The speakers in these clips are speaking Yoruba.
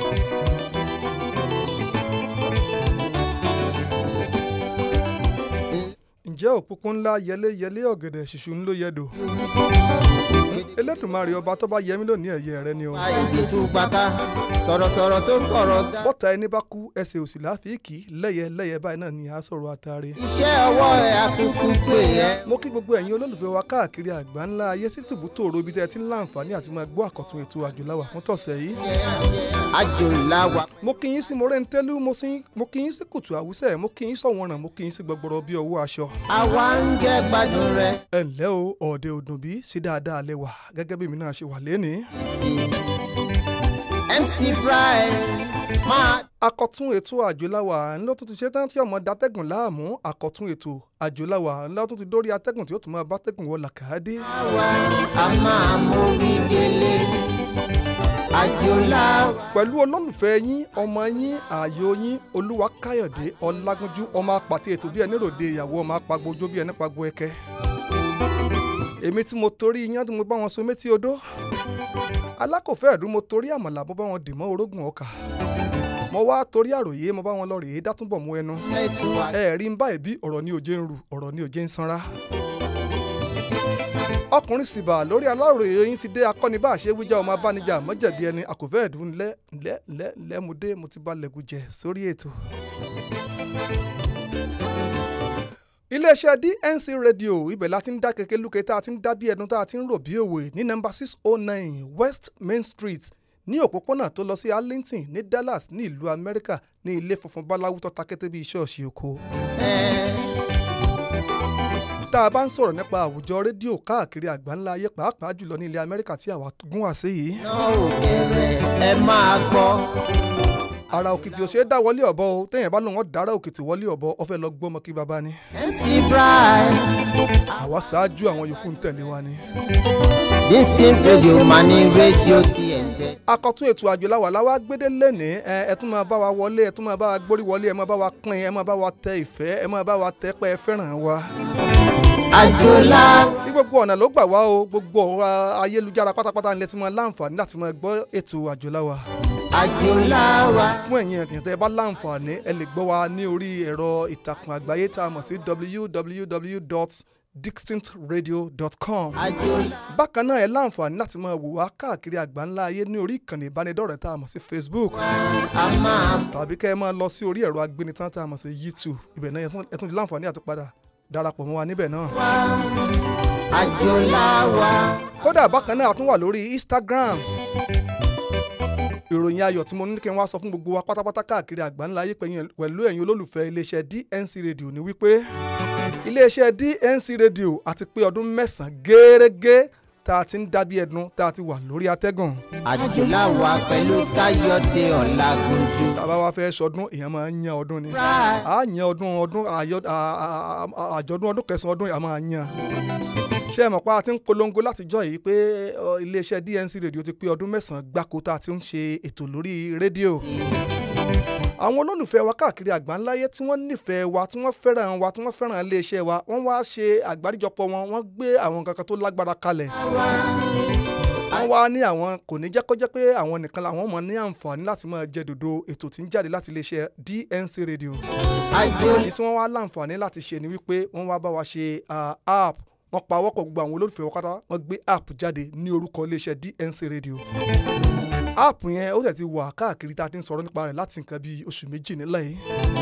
ǹjẹ́ òpópó ńlá yẹlé ọ̀gẹ̀dẹ̀ ṣìṣù ń ló yẹdò Elédùmarè ọba tó bá yẹmí lónìí ẹ̀yẹ rẹ ni o. èdè tó gbàgbà sọ̀rọ̀sọ̀rọ̀ tó sọ̀rọ̀ dá. bọ́tà ẹni bá kú ẹsẹ̀ òsì láfíìkì lẹ́yẹ báyìí náà ni a sọ̀rọ̀ àtàrí. iṣẹ́ ọwọ́ ẹ̀ akúkú pé ẹ́. mo kí gbogbo ẹ̀yin olólùfẹ́ wa káàkiri àgbáńlá ayé sí tìbútòrò ibi tẹ́ ẹ ti ń láǹfààní àti máa gbọ́ àkọ́tún ètò àjòláwà fún tọ̀sẹ̀ yìí. àjòláwà. mo kí yín sí mọ́rẹ́ntẹ́lú mo kí yín sí kùtù àwùsẹ̀ mo kí yín sọ̀wọ́nràn mo kí yín sí gbọgbọrọ bí ọwọ́ aṣọ. àwa ń jẹ́ gbádùn rẹ. ẹ ǹlẹ́ o ọ̀ọ́dẹ òdùn bí ṣe dáadáa lẹ wà gẹ́gẹ́ bí mi náà ṣe wà lénìí. MC Fry máa. Àkọ́tún ètò àjòláwà ńlọ tó ti ṣe tán tí ọmọ dátẹ́gùn láàmú àkọ́tún ètò àjòláwà ńlọ tó ti dórí atẹ́gùn tí ó tún máa bá tẹ́gùn wọ làkàdé. àwa a máa mórí délé àjòláwà. pẹ̀lú olólùfẹ́ yín ọmọ yín ààyò yín Olúwakáyọ̀dé Ọlágúnjú ọmọ apàtì ètò bí ẹni ròde ìyàwó ọmọ apagbo ojú bí ẹni pagbo ẹkẹ. èmi tí mo torí iyán tí mo bá wọn so méjì odó alákòfẹ́ ẹ̀dùn mo torí àmàlà mo bá wọn dì mọ́ orógùn ọkà mo wá torí àròyé mo bá wọn lọ rèé dátúbọ̀ mú ẹnu rí ń báyìí bí ọ̀rọ̀ ní òjé ń ru ọ̀rọ̀ ní òjé ń sanra. ọkùnrin sìbà lórí aláròyé yín ti dé akọ́ni bá àṣẹ wíjà ọmọ abánijà mọ́jẹ̀bi ẹni àkòfẹ́ ẹ̀dùn lẹ́múdé mo ti bá lẹ́gùjẹ sórí ètò. iléeṣẹ́ DNC rédíò ibẹ̀ la ti ń dá kẹ̀kẹ́ lúkẹ tá a ti ń dá bí ẹdun tá a ti ń rò bí òwe ní nọ́mbà 609 West Main Street ní òpópónà tó lọ sí Arlington ní Dallas ní ìlú Amẹ́ríkà ní ilé funfun báláwú tó ta kété bíi ṣọ́ọ̀ṣì oko. tá a bá ń sọ̀rọ̀ nípa àwùjọ rédíò káàkiri àgbáńlá ayé pàápàá jùlọ ní ilẹ̀ Amẹ́ríkà tí àwa gún wá sí yìí. ẹ máa gbọ́. ara òkìtì ò ṣe é dá wọlé ọ̀bọ o téèyàn bá lóun dára òkìtì wọlé ọ̀bọ ó fẹ́ lọ gbọ́mọ kí baba ni. MC Bright. àwa ṣáájú àwọn yòókù ń tẹ̀lé wa ni. Distinct Radio Mani Radio TNT. Àkọ́tún ètò àjòláwà láwa gbédé lẹ́nìí ẹ tún máa bá wa wọlé ẹ tún máa bá wa gbórí wọlé ẹ máa bá wa pín ẹ máa bá wa tẹ ìfẹ́ ẹ máa bá wa tẹ pé ẹ fẹ́ràn wa. àjòláwà. ní gbogbo ọ̀nà ló gbà wá o gbogbo ọ̀rọ̀ ayélujára pátápátá nílẹ̀ tí mo láǹfààní láti máa gbọ́ ètò àjòláwà. àjòláwà. fún ẹ̀yin ènìyàn tẹ́ ẹ bá láǹfààní ẹ lè gbọ́ wa ní orí ẹ̀rọ ìtàkùn àgbáyé tá a mọ̀ sí www.distinctradio.com. bákan náà ẹ láǹfààní láti máa wò wá káàkiri àgbáńlá ayé ní orí ìkànnì ìbánidọ́rẹ̀ẹ́ tá a mọ̀ sí Facebook tàbí kẹ́ ẹ máa lọ sí orí ẹ̀rọ agbénitán tá a mọ̀ sí YouTube ibẹ̀ náà ẹ tún láǹfààní àti padà darapọ̀ mọ́ wa níbẹ̀ náà. àjòláwà. kódà bákan náà a tún wà lórí Instagram. ìròyìn ayọ̀ tí mo ní kí n wá sọ fún gbogbo wa pátápátá káàkiri àgbáńlá ayé pẹ̀lú ẹ̀yin olólùfẹ́ iléeṣẹ́ DNC Radio ni wípé iléeṣẹ́ DNC Radio àti pé ọdún 9 gẹ́rẹ́gẹ́ tá a ti ń dábí ẹdun tá a ti wà lórí atẹ́gùn. àjòláwà pẹ̀lú Káyọ̀dé Ọlágúnjú. tàbá wa fẹ́ sọdún èèyàn máa ń yan ọdún ni a yan àjọ̀dún ọdún kẹsàn-án ọdún a máa yan. ṣé ẹ mọ̀ pé a ti ń polongo látijọ́ yìí pé iléeṣẹ́ DNC Radio ti pé ọdún 9 gbáko tá a ti ń ṣe ètò lórí rédíò. àwọn olólùfẹ́ wa káàkiri àgbáńláyé tí wọ́n nífẹ̀ẹ́ wa tí wọ́n fẹ́ràn iléeṣẹ́ wa wọ́n wá ṣe àgbáríjọpọ̀ wọ́n gbé àwọn kankan tó lágbára kalẹ̀. wọ́n wá ní àwọn kò ní jẹ́ kó jẹ́ pé àwọn nìkan làwọn mọ̀ ní àǹfààní láti máa jẹ dòdò ètò tí ń jáde láti iléeṣẹ́ DNC Radio. èyí tí wọ́n wá láǹfààní láti ṣe ni wípé wọ́n wá bá wa ṣe app wọ́n pa wọ́pọ̀ gbogbo àwọn olólùfẹ́ wọ́n kátà wọ́n gbé app jáde ní orúkọ iléeṣẹ́ DNC Radio. app yẹn ó tẹ̀ ti wà káàkiri tá a ti ń sọ̀rọ̀ nípa rẹ̀ láti nǹkan bíi oṣù méjì nílẹ̀ yìí.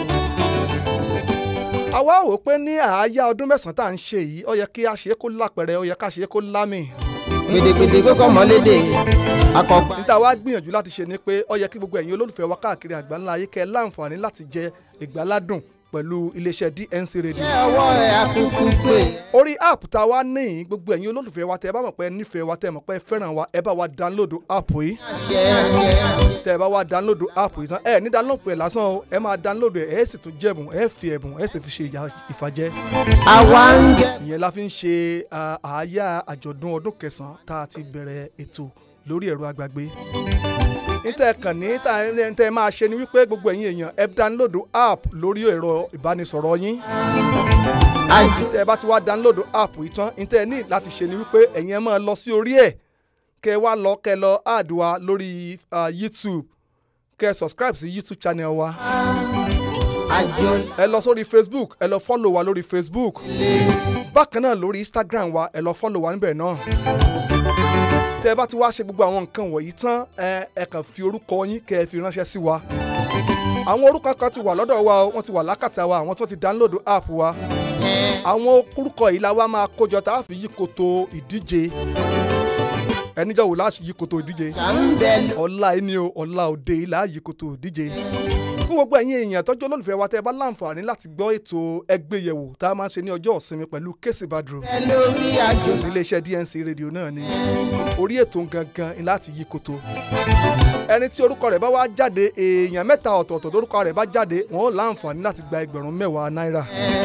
àwa wò pé ní àáyá ọdún 9 tá à ń ṣe yìí ó yẹ kí a ṣe é kó lápẹ̀rẹ̀ ó yẹ ká ṣe é kó lámì. gbèdégbèdé kókó mọ́lédè akọgbà. níta wá gbìyànjú láti ṣe ni pé ó yẹ kí gbogbo ẹ̀yin olólùfẹ́ wa káàkiri àgbáńlá ayé kẹ́ láǹfààní láti jẹ ìgbáládùn pẹ̀lú iléeṣẹ́ DNC Radio. ṣé ọwọ́ ẹ̀ akúkú pé. orí app tá a wá ní gbogbo ẹ̀yin olólùfẹ́ wa tẹ́ ẹ bá mọ̀ pé nífẹ̀ẹ́ wa tẹ́ ẹ mọ̀ pé fẹ́ràn wa ẹ bá wa download app yìí. tẹ́ ẹ bá wa download app yìí tán ẹ ní download pẹ̀ lásán o ẹ máa download ẹ ẹ sì tún jẹ̀bùn ẹ fi ẹ̀bùn ẹ sì fi ṣe ìfàjẹ́. àwa ń jẹ́. ìyẹn la fi ń ṣe àáyá àjọ̀dún ọdún 9 tá a ti bẹ̀rẹ̀ ètò lórí ẹ̀rọ agbàgbé. níta kàn ní níta máa ṣe ni wípé gbogbo ẹ̀yin èèyàn ẹ download app lórí ẹ̀rọ ìbánisọ̀rọ̀ yín. tẹ́ ẹ bá ti wá download app yìí tán níta ẹ ní láti ṣe ni wípé ẹ̀yin ẹ máa lọ sí orí ẹ̀ kẹ́ wá lọ add wa lórí YouTube kẹ́ subscribe sí YouTube channel wa. àjò ẹ lọ sórí Facebook, ẹ lọ follow wa lórí Facebook. bákan náà lórí Instagram wa, ẹ lọ follow wa níbẹ̀ náà. tẹ́ ẹ bá ti wá ṣe gbogbo àwọn nǹkan wọ̀nyí tán, ẹ kàn fi orúkọ yín kẹ́ ẹ fi ránṣẹ́ sí wa. àwọn orúkọ kan ti wà lọ́dọ̀ wa, wọ́n ti wà lákàtà wa, àwọn tó ti download app wa. àwọn orúkọ yìí la wá máa kójọ tá a fi yí koto ìdíje. ẹnìjọ́ wò láti yí koto ìdíje. ọ̀la ẹni o, ọ̀la òde yìí láà yí koto ìdíje. fún gbogbo ẹ̀yin èèyàn tọ́jú olólùfẹ́ wa tẹ́ ẹ bá láǹfààní láti gbọ́ ètò ẹgbẹ́yẹ̀wò tá a máa ń ṣe ní ọjọ́ ìsinmi pẹ̀lú Kessy Badru. iléeṣẹ́ DNC rédíò náà ni orí ètò gangan láti yí koto. ẹni tí orúkọ rẹ̀ bá wá jáde, èèyàn mẹ́ta ọ̀tọ̀ọ̀tọ̀ lórúkọ rẹ̀ bá jáde, wọ́n láǹfààní láti gba ẹgbẹ̀rún 10 náírà.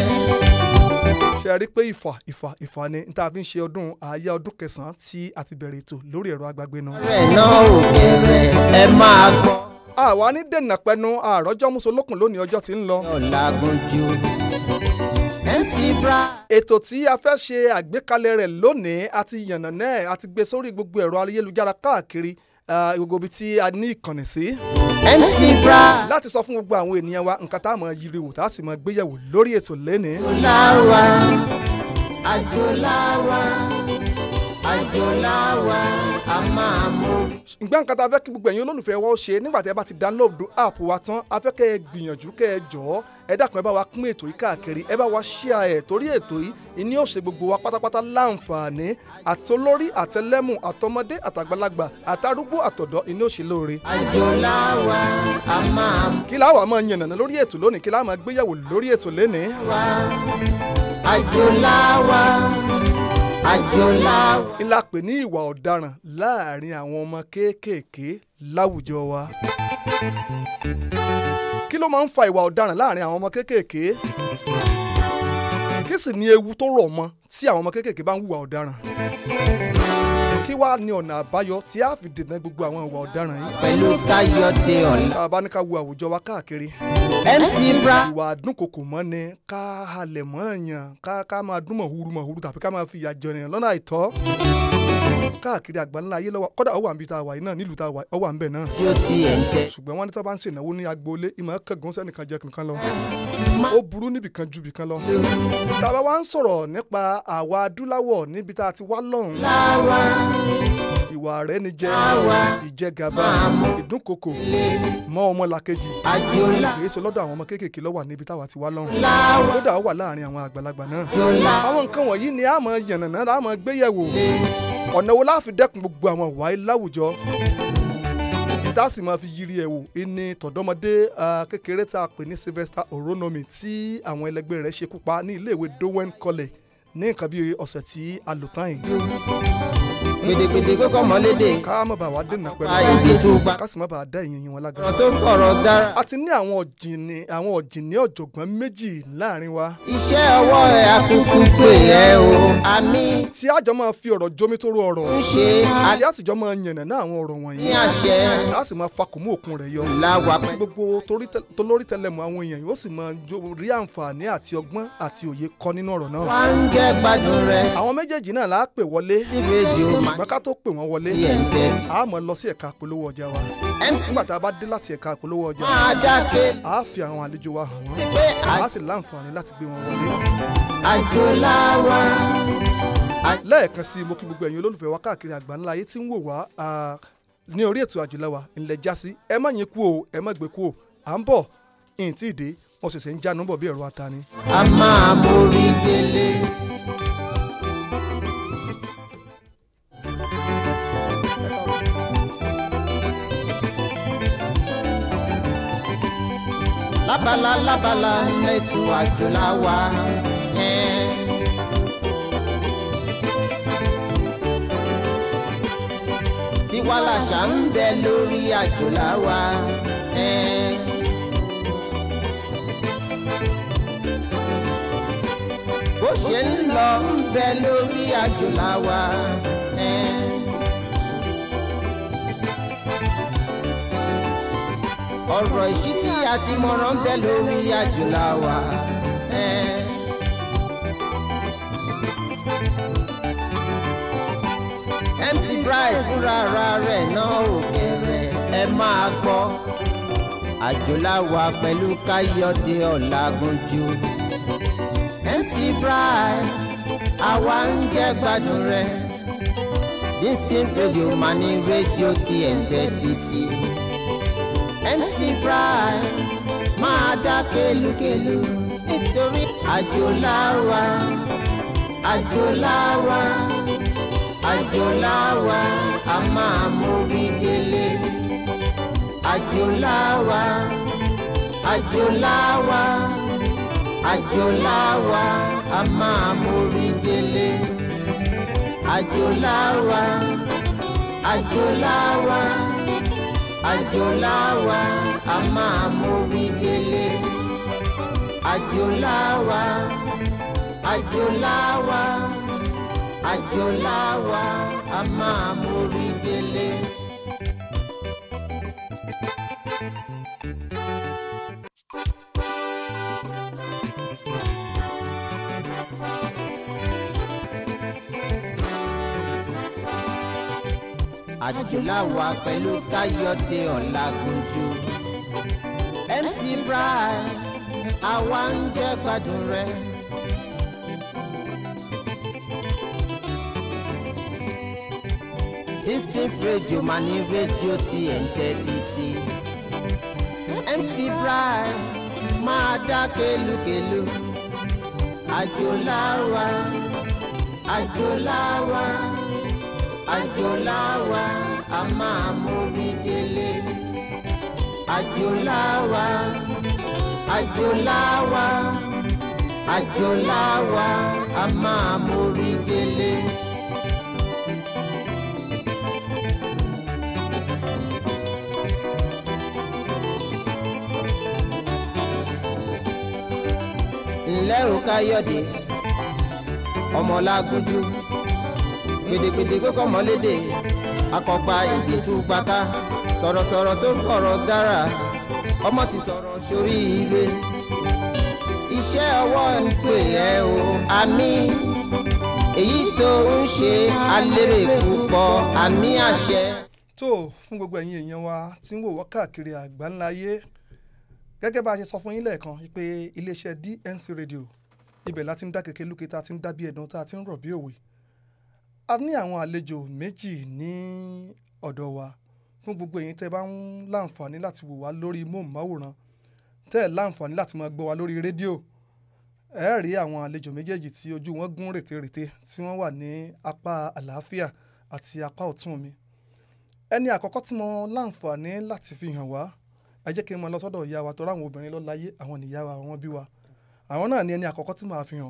ṣe rí pé ìfà ni tá a fi ń ṣe ọdún àyá ọdún 9 tí a ti bẹ̀rẹ̀ ètò lórí ẹ̀rọ agbágbé náà. ẹ máa gbọ́. àwa ní dènà pẹnu àròjọ musolókun lónìí, ọjọ́ tí ń lọ. Ọlágúnjú MC Bra. ètò tí a fẹ́ ṣe àgbékalẹ̀ rẹ̀ lónìí àti yànnàná ẹ̀ àti gbé sórí gbogbo ẹ̀rọ ayélujára káàkiri gbogbo ibi tí a ní ìkànnì sí. MC Bra. láti sọ fún gbogbo àwọn ènìyàn wa nǹkan tá a mọ̀ yiri wò tá a sì mọ̀ gbéyẹ̀wò lórí ètò lénìí. àjòláwa a máa mú. ǹgbọ́n nǹkan tá a fẹ́ kí gbogbo ẹ̀yin olólùfẹ́ wa ó ṣe nígbà tí ẹ bá ti download app wa tán, a fẹ́ kẹ́ ẹ gbìyànjú kẹ́ ẹ jọ̀ọ́ ẹ dákun ẹ bá wa pín ètò yìí káàkiri, ẹ bá wa share ẹ̀ torí ètò yìí ìní ó ṣe gbogbo wa pátápátá láǹfààní, àtolórí àtẹlẹ́mù àtọmọdé àtàgbàlagbà àtàrúgbó àtọ̀dọ́ ìní ó ṣe lóore. àjòláwa a máa mú. kí láwa máa yànnàná lórí ètò lónìí, kí láwa máa gbéyàwó lórí ètò lénìí. àjòláwa. ńlá pè ní ìwà ọ̀daràn láàrin àwọn ọmọ kéékèèké láwùjọ wa. kí ló máa ń fa ìwà ọ̀daràn láàrin àwọn ọmọ kéékèèké? kí sì ni ewu tó rọ̀ mọ́ tí àwọn ọmọ kéékèèké bá ń hùwà ọ̀daràn? kí wàá ní ọ̀nà àbáyọ tí a fi dènà gbogbo àwọn ìwà ọ̀daràn yìí? pẹ̀lú Káyọ̀dé Ọlá. tá a bá ní ká wo àwùjọ wa káàkiri. MC Bra. ìwà àdúnkòkò mọ́ ni ká halẹ̀ mọ́ èèyàn, ká máa dún mọ̀húrú tàbí ká máa fi ìyà jẹ èèyàn lọ́nà àìtọ́. káàkiri àgbáńlá ayé lọ́wọ́ kọ́dà ó wà níbi tá a wà yìí náà, nílùú tá a wà ó wà níbẹ̀ náà. tí ó ti ẹ̀ ń tẹ́. ṣùgbọ́n wọ́n ní tó bá ń ṣènáwó ní agboolé ìmọ̀ kẹ́gùn sẹ́nìkan jẹ kìnìkan lọ. ó burú níbìkan ju bìkan lọ. tá a bá wá ń sọ̀rọ̀ nípa àwa adúláwọ̀ níbi tá a ti wá lọ́hùn. ìwà rẹ̀ ni jẹ́ ìjẹgàba ìdúnkokò mọ́ ọmọlàkejì kìí ṣe lọ́dọ̀ àwọn ọmọ kéékèèké ló wà níbi táwa ti wá lọ́hùn. kódà ó wà láàrin àwọn àgbàlagbà náà. àwọn nǹkan wọ̀nyí ni a máa yànnàná a máa gbéyẹ̀wò. ọ̀nà wo la fi dẹ́kun gbogbo àwọn ìwà yìí láwùjọ? tá a sì máa fi yiri ẹ̀ wò ní tọ̀dọ́mọdé kékeré tá a pè ní Sylvester Oronomi tí àwọn ẹlẹgbẹ́ rẹ̀ ṣekú pa ní iléèwé Dowen College ní nǹkan bí ọ̀sẹ̀ tí a lò tán yìí. gbèdégbèdé kókó mọ́lédè. ká má bàa wá dènà pẹ̀lú èdè tó bá. ká sì má bàa dá ìyẹn wọn lágara. ọ̀rọ̀ tó fọ̀rọ̀ dára. a ti ní àwọn ọ̀jìnì ọ̀jọ̀gbọ́n méjì láàrin wa. iṣẹ́ ọwọ́ ẹ̀ àkùkù pé ẹ o. àmì. tí àjọ máa fi ọ̀rọ̀ jómi tó rú ọ̀rọ̀. ń ṣe tí a sì jọ máa yànnàná àwọn ọ̀rọ̀ wọ̀nyí. ní àṣẹ. a sì máa fakùnmú òkun rẹ̀ yọ. láwa tí gbogbo tolórí tẹlẹmù àwọn èèyàn yóò sì máa rí àǹfààní àti ọgbọ́n àti òye kọ́ nínú ọ̀rọ̀ náà. wá ń jẹ́ gbádùn rẹ̀. àwọn méjèèjì náà la pè wọlé. tí méjì ó máa. ṣùgbọ́n ká tó pè wọ́n wọlé. a máa lọ sí ẹ̀ka polówó ọjà wa. nígbà tá a bá dé láti ẹ̀ka polówó ọjà. máa dákẹ́. a fi àwọn àlejò wa hàn wọ́n. a sì láǹfààní láti gbé wọn wọlé. àjòláwa. lẹ́ẹ̀kan sí mo kí gbogbo ẹ̀yin olólùfẹ́ wa káàkiri àgbáńlá ayé tí ń wò wá ní orí ètò àjòláwa ńlẹ̀ já sí. ẹ má yín kú o ẹ má gbé kú o à ń bọ̀ ìyìn ìdè wọn ṣẹ̀ṣẹ̀ ń jánu bọ̀ bí ẹ̀rọ ata ni. a máa mórí délé. lábala lẹ́tọ̀ àjòláwa. tiwa làṣà ń bẹ lórí àjòláwa. bó ṣe ń lọ ń bẹ lórí àjòláwa. ọ̀rọ̀ ìṣítí àsìmọ̀ràn ń bẹ lórí àjòláwa. MC Bright fúnra ara rẹ̀ náà ò kéré ẹ máa gbọ́. àjòláwa pẹ̀lú Káyọ̀dé Ọlágúnjú. MC Bright àwa ń jẹ́ gbádùn rẹ̀. Distinct Radio mà ní rédíò tí ẹ̀ ń tẹ́tí sí. MC Bright máa dá kélúkélú nítorí àjòláwa àjòláwa àjòláwa a máa mórí délé. Àjòláwa àjòláwa àjòláwa a máa mórí délé. Àjòláwa àjòláwa àjòláwa a máa mórí délé. Àjòláwa àjòláwa àjòláwa a máa mórí délé. Àjòláwa pẹ̀lú Káyọ̀dé Ọlágúnjú. MC Bright àwa ń jẹ́ gbádùn rẹ̀. Distinct Radio mà ní rédíò tí ẹ̀ ń tẹ́tí sí. MC Bright máa dá kélúkélú. Àjòláwa àjòláwa àjòláwa a máa mórí délé. Àjòláwa àjòláwa àjòláwa a máa mórí délé. Ǹlẹ́ o Káyọ̀dé ọmọ Ọlágúnjú, gbèdégbèdé kókó mọ́lédè, akọ̀pá èdè tú gbàká, sọ̀rọ̀sọ̀rọ̀ tó fọ̀rọ̀ dára, ọmọ ti sọ̀rọ̀ sórí ire. Iṣẹ́ ọwọ́ ń pè ẹ́ o, àmì èyí tó ń ṣe alérè púpọ̀, àmì àṣẹ. tó fún gbogbo ẹ̀yin èèyàn wa tí ń wò wá káàkiri àgbáńláyé, gẹ́gẹ́ bá a ṣe sọ fún yín lẹ́ẹ̀kan pé iléeṣẹ́ DNC Radio ibẹ̀ láti ń dá kékeré lókè tá a ti ń dá bí ẹ̀dùn tá a ti ń rọ̀ bí òwe. A ní àwọn àlejò méjì ní ọ̀dọ̀ wa fún gbogbo ẹ̀yin tẹ́ bá ń láǹfààní láti wò wá lórí móhùnmáwòrán, tẹ́ ẹ̀ láǹfààní láti máa gbọ́ wá lórí rédíò. Ẹ rí àwọn àlejò méjèèjì tí ojú wọn gún rètérèté tí wọ́n wà ní apá àlàáfíà àti apá ọ̀tún mi. Ẹni àkọ́kọ́ tí mo láǹfààní láti fi hàn wá, ẹ jẹ́ kí n mọ lọ sọ́dọ̀ ìyá wa tó ráwọn obìnrin lọ láyé, àwọn nìyá wa, àwọn bí wa. Àwọn náà ni ẹni àkọ́kọ́ tí màá fi hàn.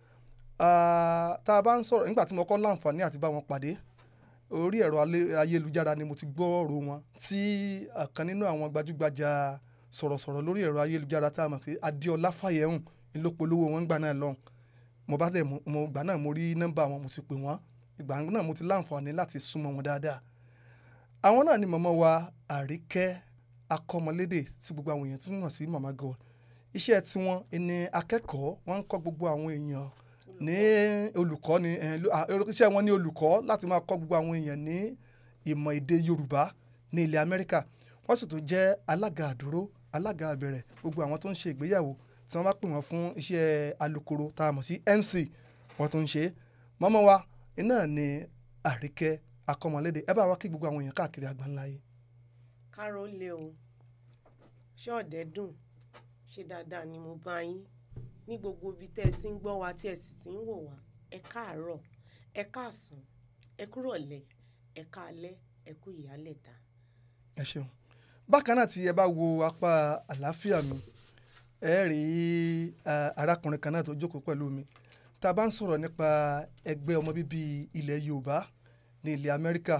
Tá a bá ń sọ̀rọ̀ nígbà tí mo kọ́ láǹfààní àti bá wọn pàdé orí ẹ̀rọ ayélujára ni mo ti gbọ́ ọ̀rọ̀ wọn tí ọ̀kan nínú àwọn gbajúgbajà sọ̀rọ̀sọ̀rọ̀ lórí ẹ̀rọ ayélujára tá a mọ̀ sí Adéọlá Fáyẹ̀hùn ìlópolówó wọn gbà náà lọ́hùn. Mo gbà náà mo rí nọ́mbà wọn, mo sì pè wọ́n. Ìgbà náà mo ti láǹfààní láti súnmọ́ wọn dáadáa. Àwọn náà ni màmá wa Àríkẹ́ Akọ́mọlédè tí gbogbo àwọn èèyàn tún mọ̀ sí Mama God. Iṣẹ́ tí wọ́n ní akẹ́kọ̀ọ́, wọ́n ń kọ́ gbogbo àwọn èèyàn ní olùkọ́ ni iṣẹ́ wọn ní olùkọ́ láti máa kọ́ gbogbo àwọn èèyàn ní ìmọ̀ èdè Yorùbá ní ilẹ̀ Amẹ́ríkà. Wọ́n sì tún jẹ́ alága àdúró, alága àbẹ̀rẹ̀ gbogbo àwọn tó ń ṣe ìgbéyàwó tí wọ́n bá pè wọ́n fún iṣẹ́ alukoro tá a mọ̀ sí MC, wọ́n tó ń ṣe. Màmá wa iná ni Àríkẹ́ Akọ́mọlédè. Ẹ bá wa kí gbogbo àwọn èèyàn káàkiri àgbáńláyé. Káró lé o, ṣé ọ̀dẹ́ dùn, ṣe dáadáa ni mo bá yín ní gbogbo ibi tẹ́ ẹ ti ń gbọ́ wa tí ẹ sì ti ń wò wá. Ẹ káàárọ̀, ẹ káàsán, ẹ kúrọ̀lẹ́, ẹ káalẹ́, ẹ kú ìyálẹ̀ta. Ẹ ṣeun. Bákan náà tí ẹ bá wo apá àlàáfíà mi, ẹ rí arákùnrin kan náà tó jókòó pẹ̀lú mi. Tá a bá ń sọ̀rọ̀ nípa ẹgbẹ́ ọmọ bíbí ilẹ̀ Yorùbá ní ilẹ̀ Amẹ́ríkà,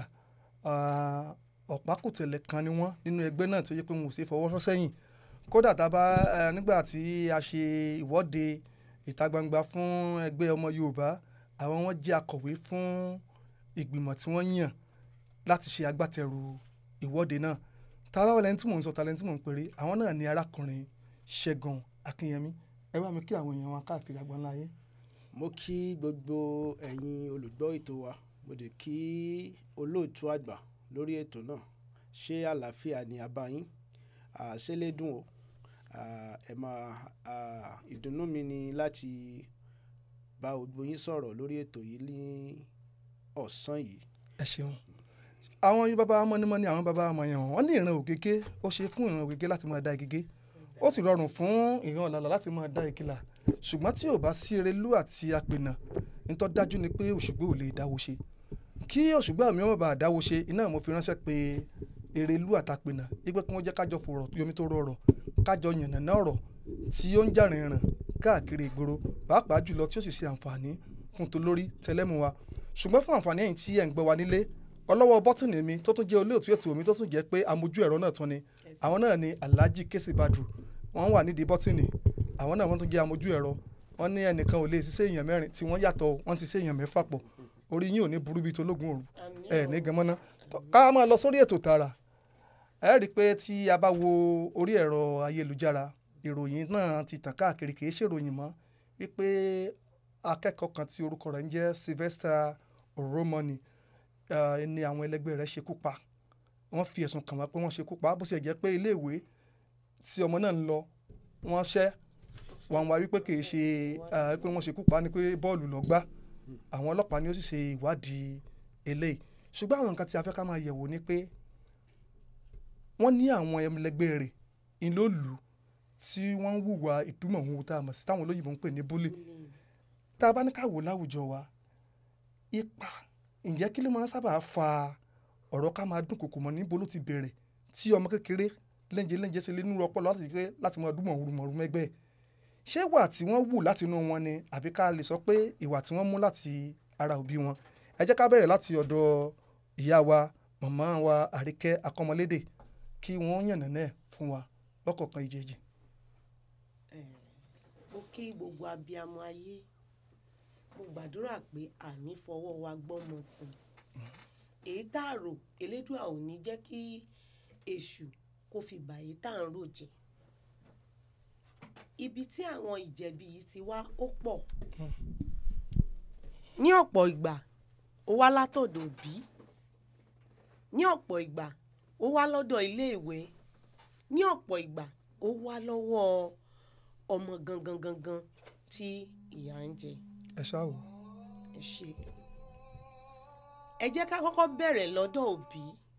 ọ̀pákùtẹ̀lẹ̀ kan ni wọ́n nínú ẹgbẹ́ náà tó yẹ pé wọn ò ṣe fọwọ́ sọ sẹ́yìn. Kódà tá a bá nígbà tí a ṣe ìwọ́de ìta gbangba fún ẹgbẹ́ ọmọ Yorùbá, àwọn wọn jẹ́ akọ̀wé fún ìgbìmọ̀ tí wọ́n yàn láti ṣe agbátẹrù ìwọ́de náà. Tààrà lẹ́ni tí mò ń sọ, tààrà lẹ́ni tí mò ń pèrè, àwọn náà ni arákùnrin Ṣẹ́gun Akínyẹmí. Ẹ bá mi kí àwọn èèyàn wa káàkiri àgbáńláyé. Mo kí gbogbo ẹ̀yin olùgbọ́ ètò wa, mo dẹ̀ kí olóòtú àgbà lórí ètò náà. Ṣé àlàáfíà ni a bá yín? ṣẹlẹ́dùn o ẹ máa ìdùnnú mi ni láti bá gbogbo yín sọ̀rọ̀ lórí ètò yìí ní ọ̀sán yìí. ẹ ṣeun. àwọn yín bàbá mọ́nímọ́ní àwọn bàbá amọ̀yàn wọ́n ní ìran ògègé ó ṣe fún ìran ògègé láti máa dá igégé ó sì rọrùn fún ìran ọ̀làlà láti máa dá ìkìlà ṣùgbọ́n tí ò bá sí erelú àti apènà nítọ́ dájú ni pé òṣùgbó ò lè dáwó ṣe kí òṣùgbó àmì ọmọ bá dáwó ṣe iná mo fi ránṣẹ́ pé erelú àtàpènà wípé kí wọ́n jẹ́ kájọ fòrọ̀ yomi tó rọrọ̀ kájọ yànnàná ọ̀rọ̀ tí ó ń jà rìnrìn káàkiri ìgboro pàápàá jùlọ tí ó sì ṣe àǹfààní fún tolórí tẹlẹ́mù wa ṣùgbọ́n fún àǹfààní ẹ̀yin tí ẹ̀ ń gbọ́ wa nílé ọlọ́wọ́ bọ́tìnì mi tó tún jẹ́ olóòtú ètò mi tó tún jẹ́ pé amójú ẹ̀rọ náà tún ni àwọn náà ni Alhaji Kesi Badru wọ́n wà nídìí bọ́tìnì àwọn náà wọ́n tún jẹ́ amójú ẹ̀rọ wọ́n ní ẹnìkan ò lè ṣiṣẹ́ èèyàn mẹ́rin tí wọ́n yàtọ̀ wọ́n ti ṣe èèyàn mẹ́fà pọ̀ orí yín ò ní burú bíi tológun òru ẹ̀ ní gamọ́ná ká máa lọ sórí ètò tààrà ẹ rí i pé tí a bá wo orí ẹ̀rọ ayélujára ìròyìn náà ti tàn káàkiri kì í ṣèròyìn mọ́ wípé akẹ́kọ̀ọ́ kan tí orúkọ rẹ̀ ń jẹ́ Sylvester Oromoni ni àwọn ẹlẹgbẹ́ rẹ̀ ṣekú pa wọ́n fi ẹ̀sùn kàn wọ́n pé wọ́n ṣekú pa bó ṣe jẹ́ pé iléèwé tí ọmọ náà ń lọ wọ́n ṣẹ́ wọn wá wípé kì í ṣe pé wọ́n ṣekú pa ni pé bọ́ọ̀lù lọ gbá àwọn ọlọ́pàá ni ó sì ṣe ìwádìí eléyìí ṣùgbọ́n àwọn nǹkan tí a fẹ́ ká máa yẹ̀wò ni pé wọ́n ní àwọn ẹlẹgbẹ́ rẹ̀ ìlólù tí wọ́n ń hùwà ìdúmọ̀hún tá a mọ̀ sí táwọn olóyìnbó ń pè ní bólè tá a bá ní ká wò láwùjọ wa ipa ǹjẹ́ kí ló máa ń sábà fa ọ̀rọ̀ ká máa dún kòkò mọ́ níbo ló ti bẹ̀rẹ̀ tí ọmọ kékeré lẹ́ǹjẹ́ ṣe lé nínú ọpọlọ láti máa dún mọ̀rùmọ̀rù mẹ́gbẹ́ ṣé ìwà tí wọ́n wù láti inú wọn ni àbí ká lè sọ pé ìwà tí wọ́n mú láti ara òbí wọn ẹ jẹ́ ká bẹ̀rẹ̀ láti ọ̀dọ̀ ìyá wa màmá wa Àríkẹ́ Akọ́mọlédè kí wọ́n yànnàná ẹ̀ fún wa lọ́kọ̀ọ̀kan ìjẹ́jì. ó kí gbogbo abiyamọ ayé mo gbàdúrà pé àní fọwọ́ wa gbọ́mọ sí èyí tá a rò Elédùà ò ní jẹ́ kí èṣù kó fi bàyí tá à ń rò jẹ́ ibi tí àwọn ìjẹ̀bi yìí ti wá ó pọ̀ ní ọ̀pọ̀ ìgbà ó wá látọ̀dọ̀ òbí ní ọ̀pọ̀ ìgbà ó wá lọ́dọ̀ iléèwé ní ọ̀pọ̀ ìgbà ó wá lọ́wọ́ ọmọ gangan tí ìyà ń jẹ. ẹ ṣáà wò. ẹ ṣe ẹ jẹ́ ká kọ́kọ́ bẹ̀rẹ̀ lọ́dọ̀ òbí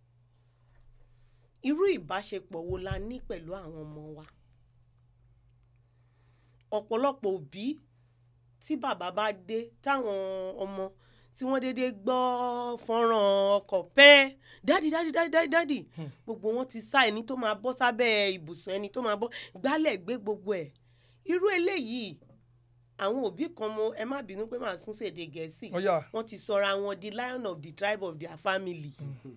irú ìbáṣepọ̀ wo la ní pẹ̀lú àwọn ọmọ wa ọ̀pọ̀lọpọ̀ òbí tí bàbá bá dé táwọn ọmọ tí wọ́n dédé gbọ́ fọ́nrán ọkọ̀ pẹ́ dádì gbogbo wọn ti sá ẹni tó máa bọ́ sábẹ́ ibùsùn ẹni tó máa bọ́ gbálẹ̀ gbé gbogbo ẹ̀ irú eléyìí àwọn òbí kan mo ẹ má bínú pé màá sún sédè Gẹ̀ẹ́sì wọ́n ti sọra wọn di lion of the tribe of their family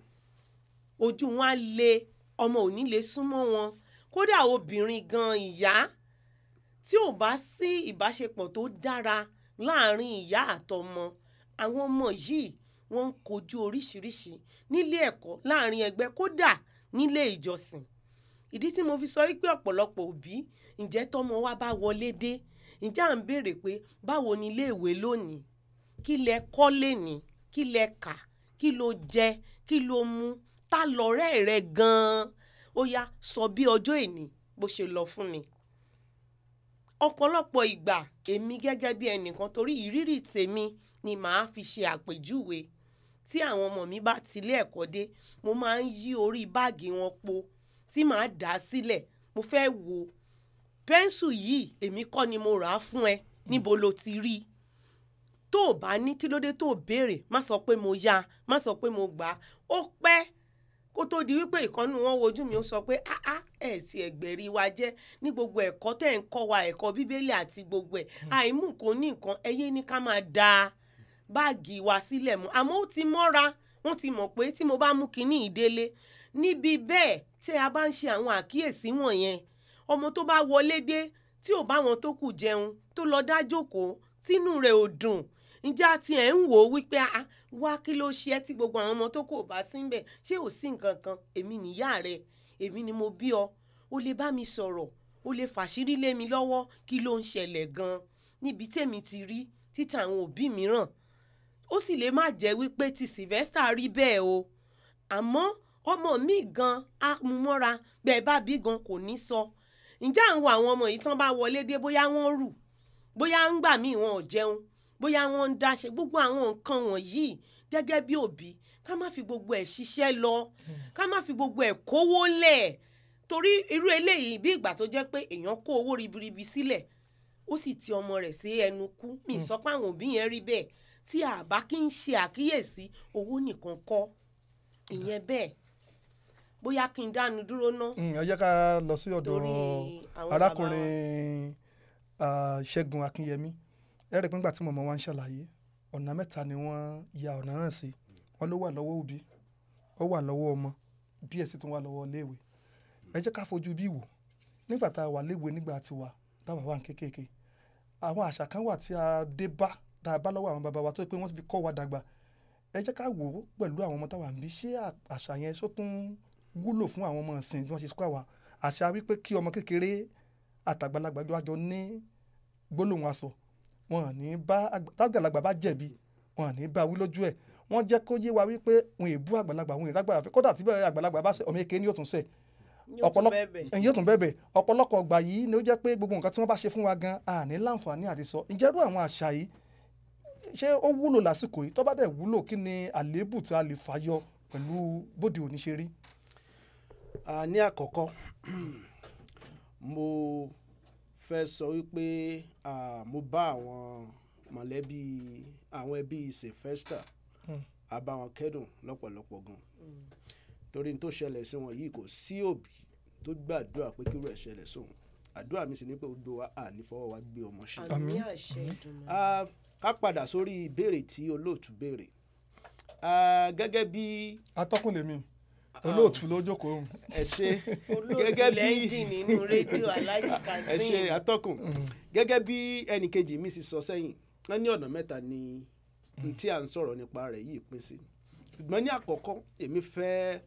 ojú wọn á le ọmọ ò ní lè súnmọ́ wọn kódà obìnrin gan ìyá tí ò bá sí ìbáṣepọ̀ tó dára láàrin ìyá àtọmọ àwọn ọmọ yìí wọ́n ń kojú oríṣiríṣi nílé ẹ̀kọ́ láàrin ẹgbẹ́ kódà nílé ìjọsìn ìdí tí mo fi sọ wípé ọ̀pọ̀lọpọ̀ òbí ǹjẹ́ tọmọ wa bá wọlé dé ǹjẹ́ à ń béèrè pé báwo ni iléèwé lónìí kí lẹ kọ́ lénìí kí lẹ kà kí ló jẹ kí ló mu ta lọ̀rẹ́ rẹ gan-an ó yá sọ bí ọjọ́ èní bó ṣe lọ fún mi. ọ̀pọ̀lọpọ̀ ìgbà èmi gẹ́gẹ́ bí ẹnìkan torí ìrírí tèmi ni màá fi ṣe àpèjúwe tí àwọn ọmọ mi bá tilé ẹ̀kọ́ dé mo máa ń yí orí báàgì wọn po tí màá dà á sílẹ̀ mo fẹ́ wò pẹ́ńsù yìí èmi kọ́ ni mo rà á fún ẹ níbo lo ti rí i tó o bá ní kí ló dé tó o béèrè má sọ pé mo yá má sọ pé mo gbà á ó pẹ́ kó tó di wípé ìkànnì wọn wojú mi ó sọ pé ẹ ti ẹgbẹ̀rí wa jẹ́ ní gbogbo ẹ̀kọ́ tẹ̀ ń kọ́ wa ẹ̀kọ́ bíbélì àti gbogbo ẹ̀ àìmú kò ní nǹkan ẹyẹ ní ká máa da báàgì wa sílẹ̀ mọ́ àmọ́ ó ti mọ́ra wọ́n ti mọ̀ pé tí mo bá mú kinní ìdélé níbi bẹ́ẹ̀ tí a bá ń ṣe àwọn àkíyèsí wọ̀nyẹn ọmọ tó bá wọlé dé tí ò bá wọn tó kù jẹun tó lọ dá jókòó tínú rẹ̀ ò dùn ǹjẹ́ àti ẹ̀ ń wò ó wípé wá kí ló ṣe ẹ́ tí gbogbo àwọn ọmọ tó kù ò bá sí ń bẹ̀ ṣé ò sí nǹkan kan èmi nìyá rẹ èmi ni mo bí ọ ó lè bá mi sọ̀rọ̀ ó lè fàṣírí lé mi lọ́wọ́ kí ló ń ṣẹlẹ̀ gan-an níbi tèmi ti rí títà àwọn òbí mìíràn ó sì lè má jẹ́ wípé ti Sylvester rí bẹ́ẹ̀ o àmọ́ ọmọ mi gan á mú mọ́ra bẹ́ẹ̀ bá bí gan kò ní sọ. ǹjẹ́ à ń wo àwọn ọmọ yìí tán bá wọlé dé bóyá wọ́n rù bóyá ń gbà míì wọn ò jẹun bóyá wọ́n ń dáṣe gbogbo àwọn nǹkan wọ̀nyí gẹ́gẹ́ bí òbí ká má fi gbogbo ẹ̀ ṣiṣẹ́ lọ ká má fi gbogbo ẹ̀ kówó lẹ̀ torí irú eléyìí bí ìgbà tó jẹ́ pé èèyàn kó owó ribiribi sílẹ̀ ó sì ti ọmọ rẹ̀ sí ẹnu kú mi sọ pé àwọn òbí yẹn rí bẹ́ẹ̀ tí àbá kí ń ṣe àkíyèsí owó nìkan kọ́ ìyẹn bẹ́ẹ̀ bóyá kí n dánu dúró ná. ẹ jẹ́ ká lọ sí ọ̀dọ̀ Torí àwọn arákùnrin Ṣẹ́gun Akínyẹmí ẹ rí i pé nígbà tí mọ̀mọ́ wa ń ṣàlàyé ọ̀nà mẹ́ta ni wọ́n ya ọ̀nà náà sí wọ́n ló wà lọ́wọ́ òbí ó wà lọ́wọ́ ọmọ díẹ̀ sì tún wà lọ́wọ́ iléèwé ẹ jẹ́ ká fojú bí wò nígbà tá a wà léèwé nígbà tí wà táwa wà ní kékèké àwọn àṣà kan wà tí a dé bá tá a bá lọ́wọ́ àwọn bàbá wa tó pé wọ́n ti fi kọ́ wa dàgbà ẹ jẹ́ ká wò ó pẹ̀lú àwọn ọmọ táwa ń bí ṣé àṣà yẹn só tún wúlò fún àwọn ọmọ ìsìn tí wọ́n ṣe kọ́ àwa àṣà wípé kí ọmọ kékeré àtàgbàlagbà jọ ní gbólóhùn aṣọ wọn à ní bá tágbàlagbà bá jẹ̀bi wọn à ní bá wí lójú ẹ̀ wọ́n jẹ́ kó yé wa wípé wọn èbú àgbàlagbà wọn ìrágbára fẹ́ kódà tí bẹ́ẹ̀ àgbàlagbà bá ṣe ọmọ èké ni yóò tún ṣe yóò tún bẹ̀bẹ̀ ọ̀pọ̀lọpọ̀ ọgbà yìí ni ó jẹ́ pé gbogbo nǹkan tí wọ́n bá ṣe fún wa gan a ní láǹfààní àti sọ ǹjẹ́ irú àwọn àṣà yìí ṣé ó wúlò lásìkò yìí tó bá dẹ̀ wúlò kí ni àléébù tí a lè fàyọ pẹ̀lú bóde òní ṣe rí. Ní àkọ́kọ́ mo fẹ́ sọ wípé mo bá àwọn mọ̀lẹ́bí àwọn ẹbí Sylvester a bá wọn kẹ́dùn lọ́pọ̀lọpọ̀ gan torí tó ṣẹlẹ̀ sí wọn yìí kò sí òbí tó gbàdúrà pé kírú ẹ̀ ṣẹlẹ̀ sóhun àdúrà mi sì ní pé gbogbo wa à ní fọwọ́ wa gbé ọmọ ṣe. àmín àṣẹ Èdùmàrè. ká padà sórí ìbéèrè tí olóòtú béèrè gẹ́gẹ́ bí. atọ́kùn lèmi olóòtú ló jókòó. ẹ ṣe gẹ́gẹ́ bí lẹ́yìn nínú rédíò Alhaji Kazeem. ẹ ṣe atọ́kùn gẹ́gẹ́ bí ẹnìkejì mi sì sọ sẹ́yìn wọ́n ní ọ̀nà mẹ́ta ni tí à ń sọ̀rọ̀ nípa rẹ̀ yìí pín sí ṣùgbọ́n ní àkọ́kọ́ èmi fẹ́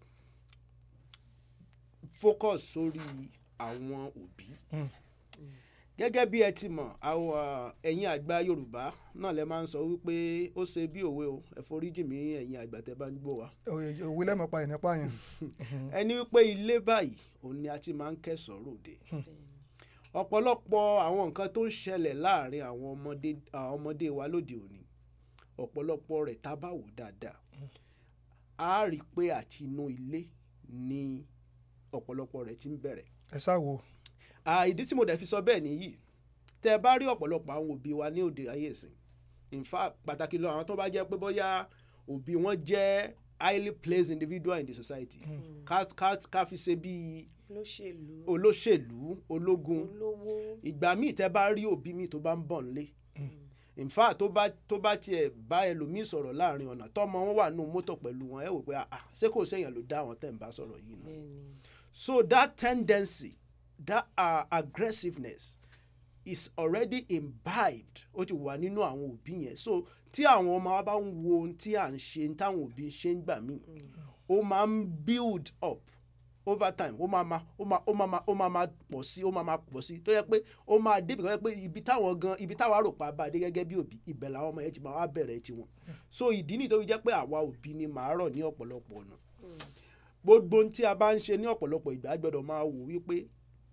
focus sórí àwọn òbí gẹ́gẹ́ bí ẹ ti mọ̀ àwọn ẹ̀yin àgbà Yorùbá náà lẹ máa ń sọ wípé ó ṣe bí òwe o ẹ foríjì mí ẹ̀yin àgbà tẹ́ bá ń gbọ́ wa. òwe lẹ́mọ̀ pa ìnípa yẹn. ẹni wípé ilé báyìí òun ni a ti máa ń kẹ́sọ̀ọ́ ròde ọ̀pọ̀lọpọ̀ àwọn nǹkan tó ń ṣẹlẹ̀ láàrin àwọn ọmọdé wa lóde òní ọ̀pọ̀lọpọ̀ rẹ̀ tá a bá wò dáadáa a rí i pé àti inú ilé ni ọ̀pọ̀lọpọ̀ rẹ̀ ti ń bẹ̀rẹ̀. ẹ ṣáà wo. ìdí tí mo dẹ̀ fi sọ bẹ́ẹ̀ nìyí tẹ́ ẹ bá rí ọ̀pọ̀lọpọ̀ àwọn òbí wa ní òde ayé ìsìn in fact pàtàkì lọ àwọn tó bá jẹ́ pé bóyá òbí wọn jẹ́ highly placed individual in the society ká fi ṣe bíi olóṣèlú ológun ìgbà míì tẹ́ bá rí òbí mi tó bá ń bọ̀ nílé in fact tó bá tiẹ̀ bá ẹlòmíì sọ̀rọ̀ láàrin ọ̀nà tọ́mọ wọn wà nù mọ́tò pẹ̀lú wọn ẹ wò pé ṣé kò séèyàn ló dá àwọn tẹ̀ ń bá sọ̀rọ̀ yìí náà so that tendency that aggressiveness is already imbibed ó ti wà nínú àwọn òbí yẹn so tí àwọn ọmọ wa bá ń wo ohun tí à ń ṣe táwọn òbí ṣe ń gbà míì ó máa ń build up over time ó máa pọ̀ sí tó yẹ pé ó máa débi kan yẹ pé ibi táwa rò pa bá dé gẹ́gẹ́ bí òbí ibẹ̀ làwọn ọmọ yẹn ti máa wá bẹ̀rẹ̀ tiwọn so ìdí nìyí tó fi jẹ́ pé àwa òbí ni màá rọ̀ ní ọ̀pọ̀lọpọ̀ ọ̀nà gbogbo ohun tí a bá ń ṣe ní ọ̀pọ̀lọpọ̀ ìgbà gbọ́dọ̀ máa wò wípé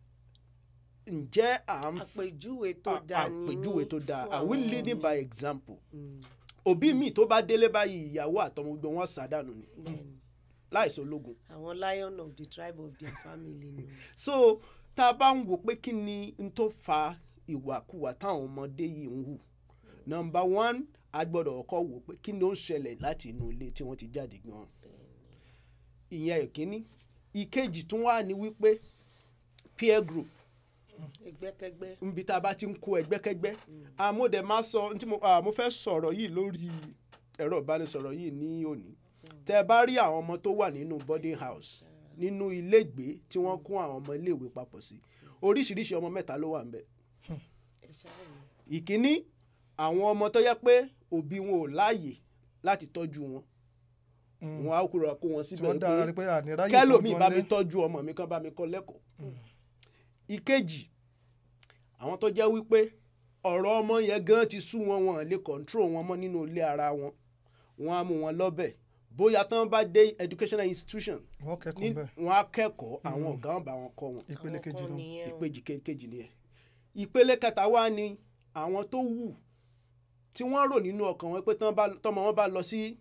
ǹjẹ́ à ń àpèjúwe tó dáa are we leading by example òbí mi tó bá délé báyìí ìyàwó àtọmọ gbogbo wọn sàdánù ni láìsọ ológun. àwọn lion of the tribe of their family ni. so tá a bá ń wò pé kí ni n tó fa ìwàkuwà táwọn ọmọdé yìí ń hù number one a gbọ́dọ̀ kọ́kọ́ wò pé kí ni ó ń ṣẹlẹ̀ láti inú ilé tí wọ́n ti jáde gan-an ìyẹn ìkíní ìkejì tún wà ní wípé peer group ẹgbẹ́kẹ́gbẹ́ níbi tá a bá ti ń kó ẹgbẹ́kẹ́gbẹ́ àmọ́dé máa sọ mo fẹ́ sọ̀rọ̀ yìí lórí ẹ̀rọ ìbánisọ̀rọ̀ yìí ní òní tẹ́ ẹ bá rí àwọn ọmọ tó wà nínú boarding house nínú ilégbèé tí wọ́n kó àwọn ọmọ iléèwé papọ̀ sí oríṣiríṣi ọmọ mẹ́ta ló wà ńbẹ̀. ìkíní àwọn ọmọ tó yẹ pé òbí wọn ò láàyè láti tọ́jú wọn wọn á kúrò kó wọn síbẹ̀ pé kẹ́lòmíì bá mi tọ́jú ọmọ mi kán bá mi kọ́ lẹ́kọ̀ọ́. ìkejì àwọn tó jẹ́ wípé ọ̀rọ̀ ọmọ yẹn gan ti sú wọn lè control wọn mọ́ nínú ilé ara wọn á mú wọn lọ́bẹ̀ bóyá tán bá dé educational institution wọ́n kẹ́kọ̀ọ́ bẹ́ẹ̀. wọ́n á kẹ́kọ̀ọ́ àwọn ọ̀gá wọn bá wọn kọ́ wọn. ìpele kejì náà. ìpele kejì nìyẹn. ìpele kẹta wá ní àwọn tó wù tí wọ́n rò nínú ọkàn wọn pé tọ́mọ wọn bá lọ sí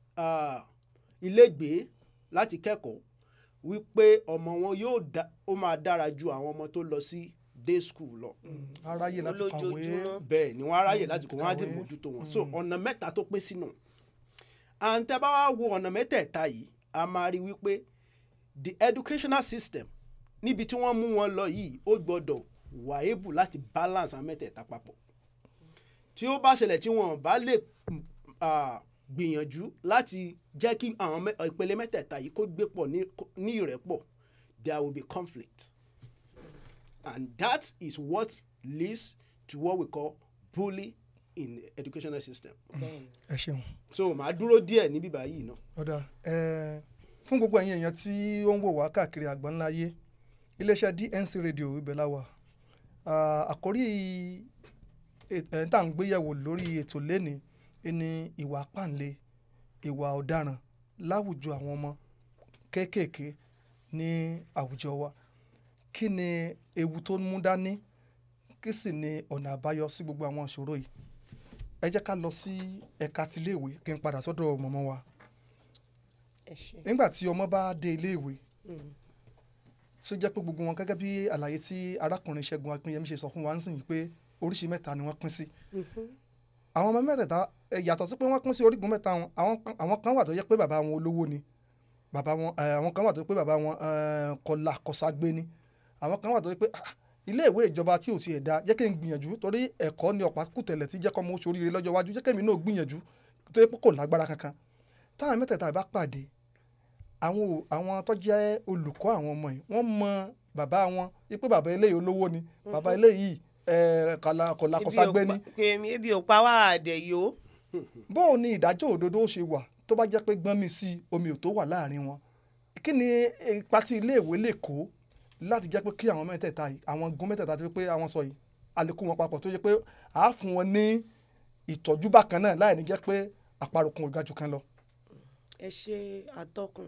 ilégbèé láti kẹ́kọ̀ọ́ wípé ọmọ wọn ó máa dára ju àwọn ọmọ tó lọ sí day school lọ. aráyè láti kàwé. bẹ́ẹ̀ ni wọ́n aráyè láti kọ́ wọ́n á dì mójútó wọn. so ọ̀nà mẹ́ta tó pín sínú. àǹtẹ̀ bá wá wo ọ̀nà mẹ́tẹ̀ẹ̀ta yìí a máa rí wípé the educational system níbi tí wọ́n mú wọn lọ yìí ó gbọ́dọ̀ wà able láti balance àwọn mẹ́tẹ̀ẹ̀ta papọ̀. tí ó bá ṣẹlẹ̀ tí wọ́n bá lè gbìyànjú láti jẹ́ kí àwọn ìpele mẹ́tẹ̀ẹ̀ta yìí kó gbé pọ̀ ní ìrẹ́pọ̀ there will be conflict. And that is what leads to what we call bully in the educational system. ẹ ṣeun. so màá dúró díẹ̀ níbí báyìí náà. ọ̀dà fún gbogbo ẹ̀yin èèyàn tí ó ń wò wá káàkiri àgbáńlá ayé iléeṣẹ́ DNC radio ibẹ̀ la wà. àkórí tá à ń gbéyẹ̀wò lórí ètò lẹ́ni ní ìwà pàǹlẹ̀ ìwà ọ̀daràn láwùjọ àwọn ọmọ kéékèèké ní àwùjọ wa. Kí ni ewu tó ń mú dání? Kí sì ni ọ̀nà àbáyọ sí gbogbo àwọn ìṣòro yìí? Ẹ jẹ́ ká lọ sí ẹ̀ka ti iléèwé kí n padà sọ́dọ̀ mọ̀mọ́ wa. Nígbà tí ọmọ bá dé iléèwé tó jẹ́ pé gbogbo wọn gẹ́gẹ́ bí àlàyé tí arákùnrin Ṣẹ́gun Akínyẹmí ṣe sọ fún wa nísìnyí pé oríṣi mẹ́ta ni wọ́n pín sí. Àwọn ọmọ mẹ́tẹ̀ẹ̀ta yàtọ̀ sí pé wọ́n pín sí orígun mẹ́ta wọn àwọn kan wà tó jẹ́ pé bàbá wọn olówó ni bàbá wọn àwọn kan wà tó jẹ́ pé bàbá wọn kọ̀ságbé ni àwọn kan wà tó jẹ́ pé ilé ìwé ìjọba tí ò sí ẹ̀dá jẹ́ kí n gbìyànjú torí ẹ̀kọ́ ni ọ̀pá kùtẹ̀lẹ̀ tí jẹ́ kọ́ mọ́ oríire lọ́jọ́ iwájú jẹ́ kẹ́mi náà gbìyànjú tó yẹ pé kò lágbára kankan. Táwọn mẹ́tẹ̀ẹ̀ta bá pàdé àwọn tó jẹ́ olùkọ́ àwọn ọmọ yìí wọ́n mọ bàbá wọn pé bàbá eléyìí olówó ni bàbá eléyìí kọ̀ságbé ni. ebi ò pa wá àdẹ̀ yó. bóò ni ìdájọ́ òdodo ó ṣe wà tó bá jẹ́ pé gbọ́n mi sí omi ò tó wà láàrin wọn? Kí ni ipa tí ilé ìwé lè kó láti jẹ́ pé kí àwọn mẹ́tẹ̀ẹ̀ta yìí àwọn gun mẹ́tẹ̀ẹ̀ta ti pé àwọn sọ yìí a lè kó wọn papọ̀ tó jẹ́ pé a fún wọn ní ìtọ́jú bákan náà láì ní jẹ́ pé àparò kan ò ga jù kan lọ. ẹ ṣe àtọkùn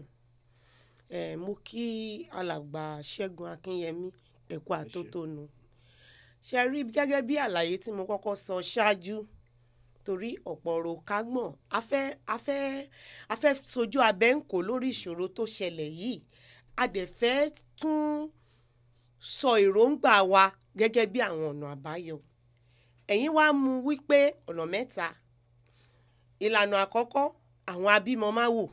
mo kí alàgbà Ṣẹ́gun Akínyẹmí ẹ̀kọ́ àtótónu ṣe rí gẹ́gẹ́ bí àlàyé tí mo kọ́kọ́ sọ ṣáájú torí ọ̀pọ̀ ọ̀rọ̀ kágbọ̀n a fẹ́ sojú abẹ́ ń kó lórí ìṣòro tó ṣẹlẹ̀ yìí a dẹ̀ fẹ́ tún sọ èròǹgbà wa gẹ́gẹ́ bí àwọn ọ̀nà àbáyọ. Ẹ̀yin wá mú wípé ọ̀nà mẹ́ta. Ìlànà àkọ́kọ́ àwọn abímọ máa wò.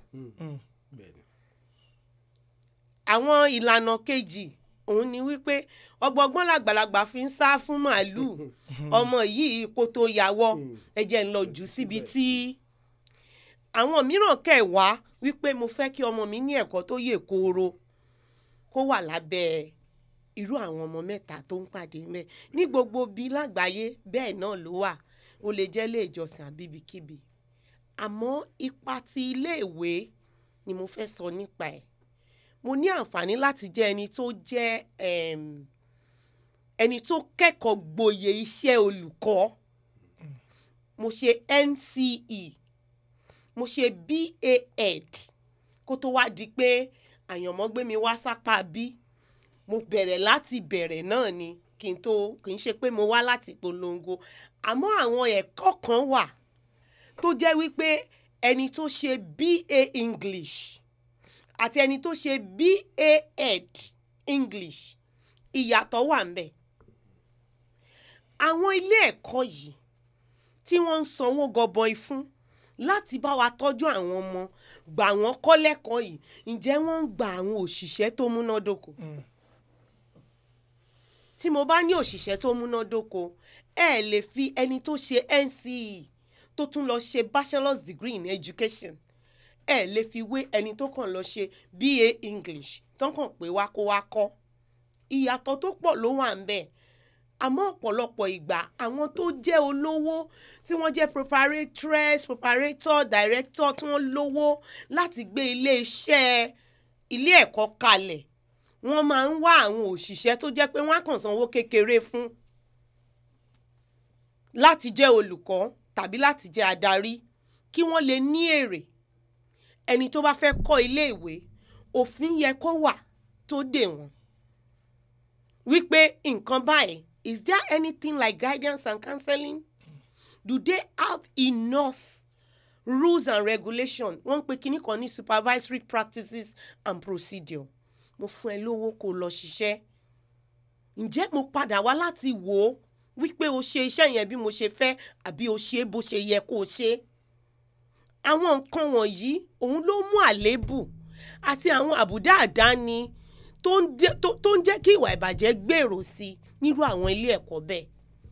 Àwọn ìlànà kejì òun ni wípé ọgbọgbọ́n làgbàlagbà fi ń sá fún màálù ọmọ yìí kó tó yàwọ́ ẹ jẹ́ ń lọ jù síbi tí àwọn mìíràn kẹ̀ wá wípé mo fẹ́ kí ọmọ mi ní ẹ̀kọ́ tó yè kooro kó wà lábẹ́ irú àwọn ọmọ mẹ́ta tó ń pàdé mẹ́ ní gbogbo bí lágbàáyé bẹ́ẹ̀ náà ló wà ó lè jẹ́ ilé ìjọsìn àbíbikíbi àmọ́ ipa ti iléèwé ni mo fẹ́ sọ nípa ẹ̀. Mo ní àǹfààní láti jẹ́ ẹni tó jẹ́ ẹni tó kẹ́kọ̀ọ́ gboyè iṣẹ́ olùkọ́. Mo ṣe NCE mo ṣe BA Ed kó tó wá di pé àyànmọ́ gbé mi wá sápá bí mo bẹ̀rẹ̀ láti bẹ̀rẹ̀ náà ni kì í ṣe pé mo wá láti polongo àmọ́ àwọn ẹ̀kọ́ kan wà tó jẹ́ wípé ẹni tó ṣe BA English àti ẹni tó ṣe BA Ed English ìyàtọ̀ wà ńbẹ̀. Àwọn ilé ẹ̀kọ́ yìí tí wọ́n ń sanwó gọbọi fún láti bá wa tọ́jú àwọn ọmọ gbà wọ́n kọ́ lẹ́kọ̀ọ́ yìí ǹjẹ́ wọ́n ń gba àwọn òṣìṣẹ́ tó múnádóko? Tí mo bá ní òṣìṣẹ́ tó múnádóko ẹ lè fi ẹni tó ṣe NCE tó tún lọ ṣe bachelor's degree in education ẹ lè fi wé ẹni tó kàn lọ ṣe BA English tó kàn pé wá kó wá kọ́. Ìyàtọ̀ tó pọ̀ ló wà ń bẹ̀. Àmọ́ ọ̀pọ̀lọpọ̀ ìgbà àwọn tó jẹ́ olówó tí wọ́n jẹ́ preparator director tí wọ́n lówó láti gbé ilé ẹ̀kọ́ kalẹ̀ wọ́n máa ń wá àwọn òṣìṣẹ́ tó jẹ́ pé wọ́n á kàn sanwó kékeré fún láti jẹ́ olùkọ́ tàbí láti jẹ́ adarí kí wọ́n lè ní èrè. ẹni tó bá fẹ́ kọ́ ilé ìwé òfin yẹ kó wà tó dè wọ́n wípé nǹkan báyìí, is there anything like guidance and counseling? Do they have enough rules and regulation? Wọ́n ń pe kinní kan ní supervisory practices and procedure. Mo fún ẹ lówó kó lọ ṣiṣẹ́. Ǹjẹ́ mo padà wá láti wò ó wípé o ṣe iṣẹ́ yẹn bí mo ṣe fẹ́ àbí o ṣe bó ṣe yẹ kó o ṣe? Àwọn nǹkan wọ̀nyí òun ló mú àléébù àti àwọn àbùdá àdáni tó ń jẹ́ kí ìwà ìbàjẹ́ gbèrò sí nírú àwọn ilé ẹ̀kọ́ bẹ́ẹ̀.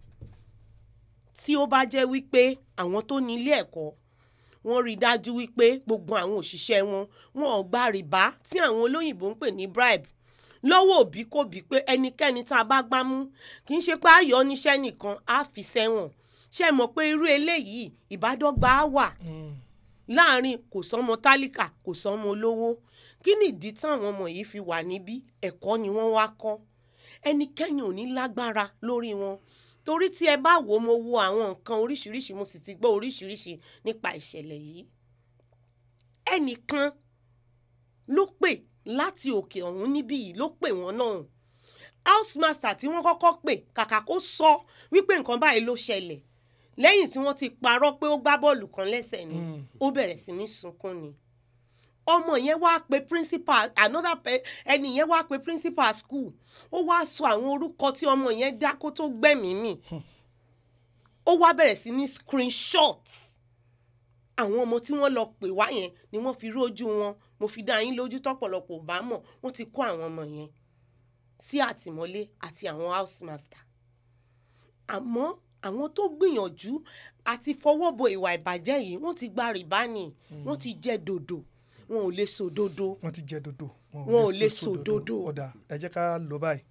Tí ó bá jẹ́ wípé àwọn tó ní ilé ẹ̀kọ́ wọ́n rí dájú wípé gbogbo àwọn òṣìṣẹ́ wọn ò gba rìbá tí àwọn olóyìnbó ń pè ní bribe lọ́wọ́ òbí kò bí pé ẹnikẹ́ni tá a bá gbá mú kì í ṣe pé ayọ̀ níṣẹ́ nìkan á fi sẹ́wọ̀n. Ṣé mọ̀ pé irú eléyìí ìbádọ́gba á wà láàrin kò sọ́mọ tálíkà kò sọ́mọ olówó? Kí ni ìdí táwọn ọmọ yìí fi wà níbí? Ẹ̀kọ́ ni wọ́n wá kọ́. Ẹnikẹ́ni ò ní lágbára lórí wọn. Torí tí ẹ bá wò mo wo àwọn nǹkan oríṣiríṣi mo sì ti gbọ́ oríṣiríṣi nípa ìṣẹ̀lẹ̀ yìí. Ẹnìkan ló pè láti òkè ọ̀hún níbí yìí ló pè wọ́n náà. House master tí wọ́n kọ́kọ́ pè kàkà kó sọ wípé nǹkan báyìí ló ṣẹlẹ̀ lẹ́yìn tí wọ́n ti parọ́ pé ó gbá bọ́ọ̀lù kan lẹ́sẹ̀ ni ó bẹ̀rẹ̀ sí ní sunkún ni. Ọmọ yẹn wá pe principal ẹni yẹn wá pe principal school ó wá sọ àwọn orúkọ tí ọmọ yẹn dá kó tó gbẹ̀mí mì. Ó wá bẹ̀rẹ̀ sí ní screenshot àwọn ọmọ tí wọ́n lọ pè wá yẹn ni wọ́n fi rójú wọn. Mo fi dá yín lójú tọ́pọ̀lọpọ̀ bá mọ̀ wọ́n ti kó àwọn ọmọ yẹn sí àtìmọ́lé àti àwọn house master. Àmọ́ àwọn tó gbìyànjú àti fọwọ́ bo ìwà ìbàjẹ́ yìí wọ́n ti gba rìbá ni wọ́n ti jẹ dòdò wọn ò lè sòdodo. wọ́n ti jẹ dòdò wọn ò lè sòdodo. ọ̀dà ẹ jẹ́ ká lọ báyìí.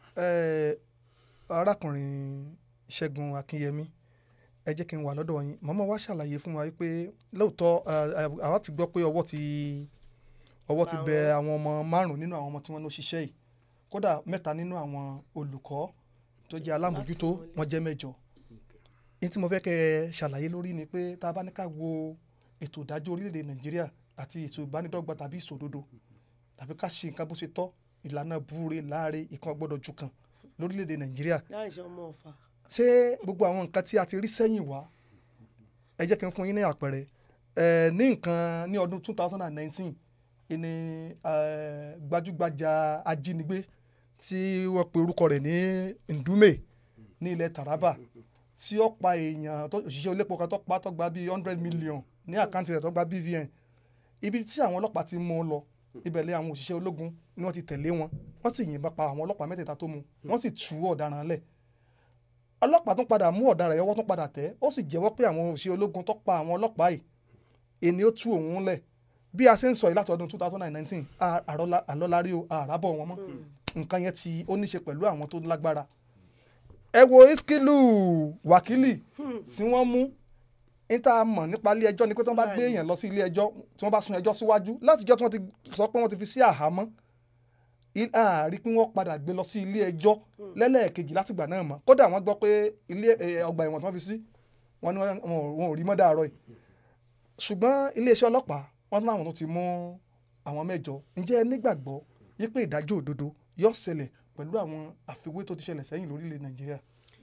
arákùnrin Ṣẹ́gun Akínyẹmí ẹ jẹ́ kí n wà lọ́dọ̀ yín. màmá wa ṣàlàyé fún wa pé lóòótọ́ àwa ti gbọ́ pé ọwọ́ ti bẹ àwọn ọmọ 5 nínú àwọn ọmọ tí wọ́n lọ ṣiṣẹ́ yìí. Kódà 3 nínú àwọn olùkọ́ tó jẹ́ alámòjútó wọ́n jẹ́ 8. ní tí mo fẹ́ kẹ́ ẹ ṣàlàyé lórí ni pé tá a bá ní ká wo ètò ìdájọ́ orílẹ̀-èdè Nàìjíríà àti ètò ìbánidọ́gba tàbí ìṣòdodo tàbí ká ṣe nǹkan bó ṣe tọ́ ìlànà búre láàrin ìkan gbọ́dọ̀ ju kan lórílẹ̀-èdè Nàìjíríà. láìsọ ọmọ ọ̀fà. ṣé gbogbo àwọn nǹkan tí a ti rí sẹ́yìn wá ẹ jẹ́ kí n fún yín ní àpẹẹrẹ ní nǹkan ní ọdún 2019 ní gbajúgbajà ajínigbé tí wọ́n pe orúkọ rẹ̀ ní Ndume ní ilẹ̀ Taraba tí ó pa èèyàn òṣìṣẹ́ olépo kan tó gba bíi 100 million ní àkáǹtì rẹ̀ tó gba BVN. Ibi tí àwọn ọlọ́pàá ti mú un lọ ibẹ̀ lé àwọn òṣìṣẹ́ ológun ni wọ́n ti tẹ̀lé wọn wọ́n sì yìnbọn pa àwọn ọlọ́pàá 3 tó mú wọ́n sì tú ọ̀daràn lẹ̀. Ọlọ́pàá tún padà mú ọ̀daràn yẹn wọ́n tún padà tẹ̀ ó sì jẹ́wọ́ pé àwọn òṣìṣẹ́ ológun tó pa àwọn ọlọ́pàá yìí ẹni ó tú òun lẹ̀. Bí a ṣe ń sọ yìí láti ọdún 2019 àlọ́lárí o àràbọ̀ wọn mọ́ nǹkan yẹn tí ó ní ṣe pẹ̀lú àwọn tó lágbára. Ẹ wo Iskilu Wakili tí wọ́n mú níta mọ̀ nípa ilé ẹjọ́ ni pé tí wọ́n bá gbé èèyàn lọ sí ilé ẹjọ́ tí wọ́n bá sún ẹjọ́ síwájú látijọ́ tí wọ́n ti sọ pé wọ́n ti fi sí àhámọ́ àárí pé wọ́n padà gbé lọ sí ilé ẹjọ́ lẹ́lẹ́ẹ̀kejì látìgbà náà mọ́. Kódà wọ́n gbọ́ pé ilé ọgbà ẹ̀wọ̀n tí wọ́n fi sí wọn ò rí mọ́ dàárọ̀ yìí. Ṣùgbọ́n iléeṣẹ́ ọlọ́pàá wọ́n láwọn tó ti mú àwọn 8. Ǹjẹ́ ẹ nígbàgbọ́ wípé ìdájọ́ òdodo yóò ṣẹlẹ̀ pẹ̀lú àwọn àfiwé tó ti ṣẹlẹ̀ sẹ́yìn lórílẹ̀ Nàìjíríà?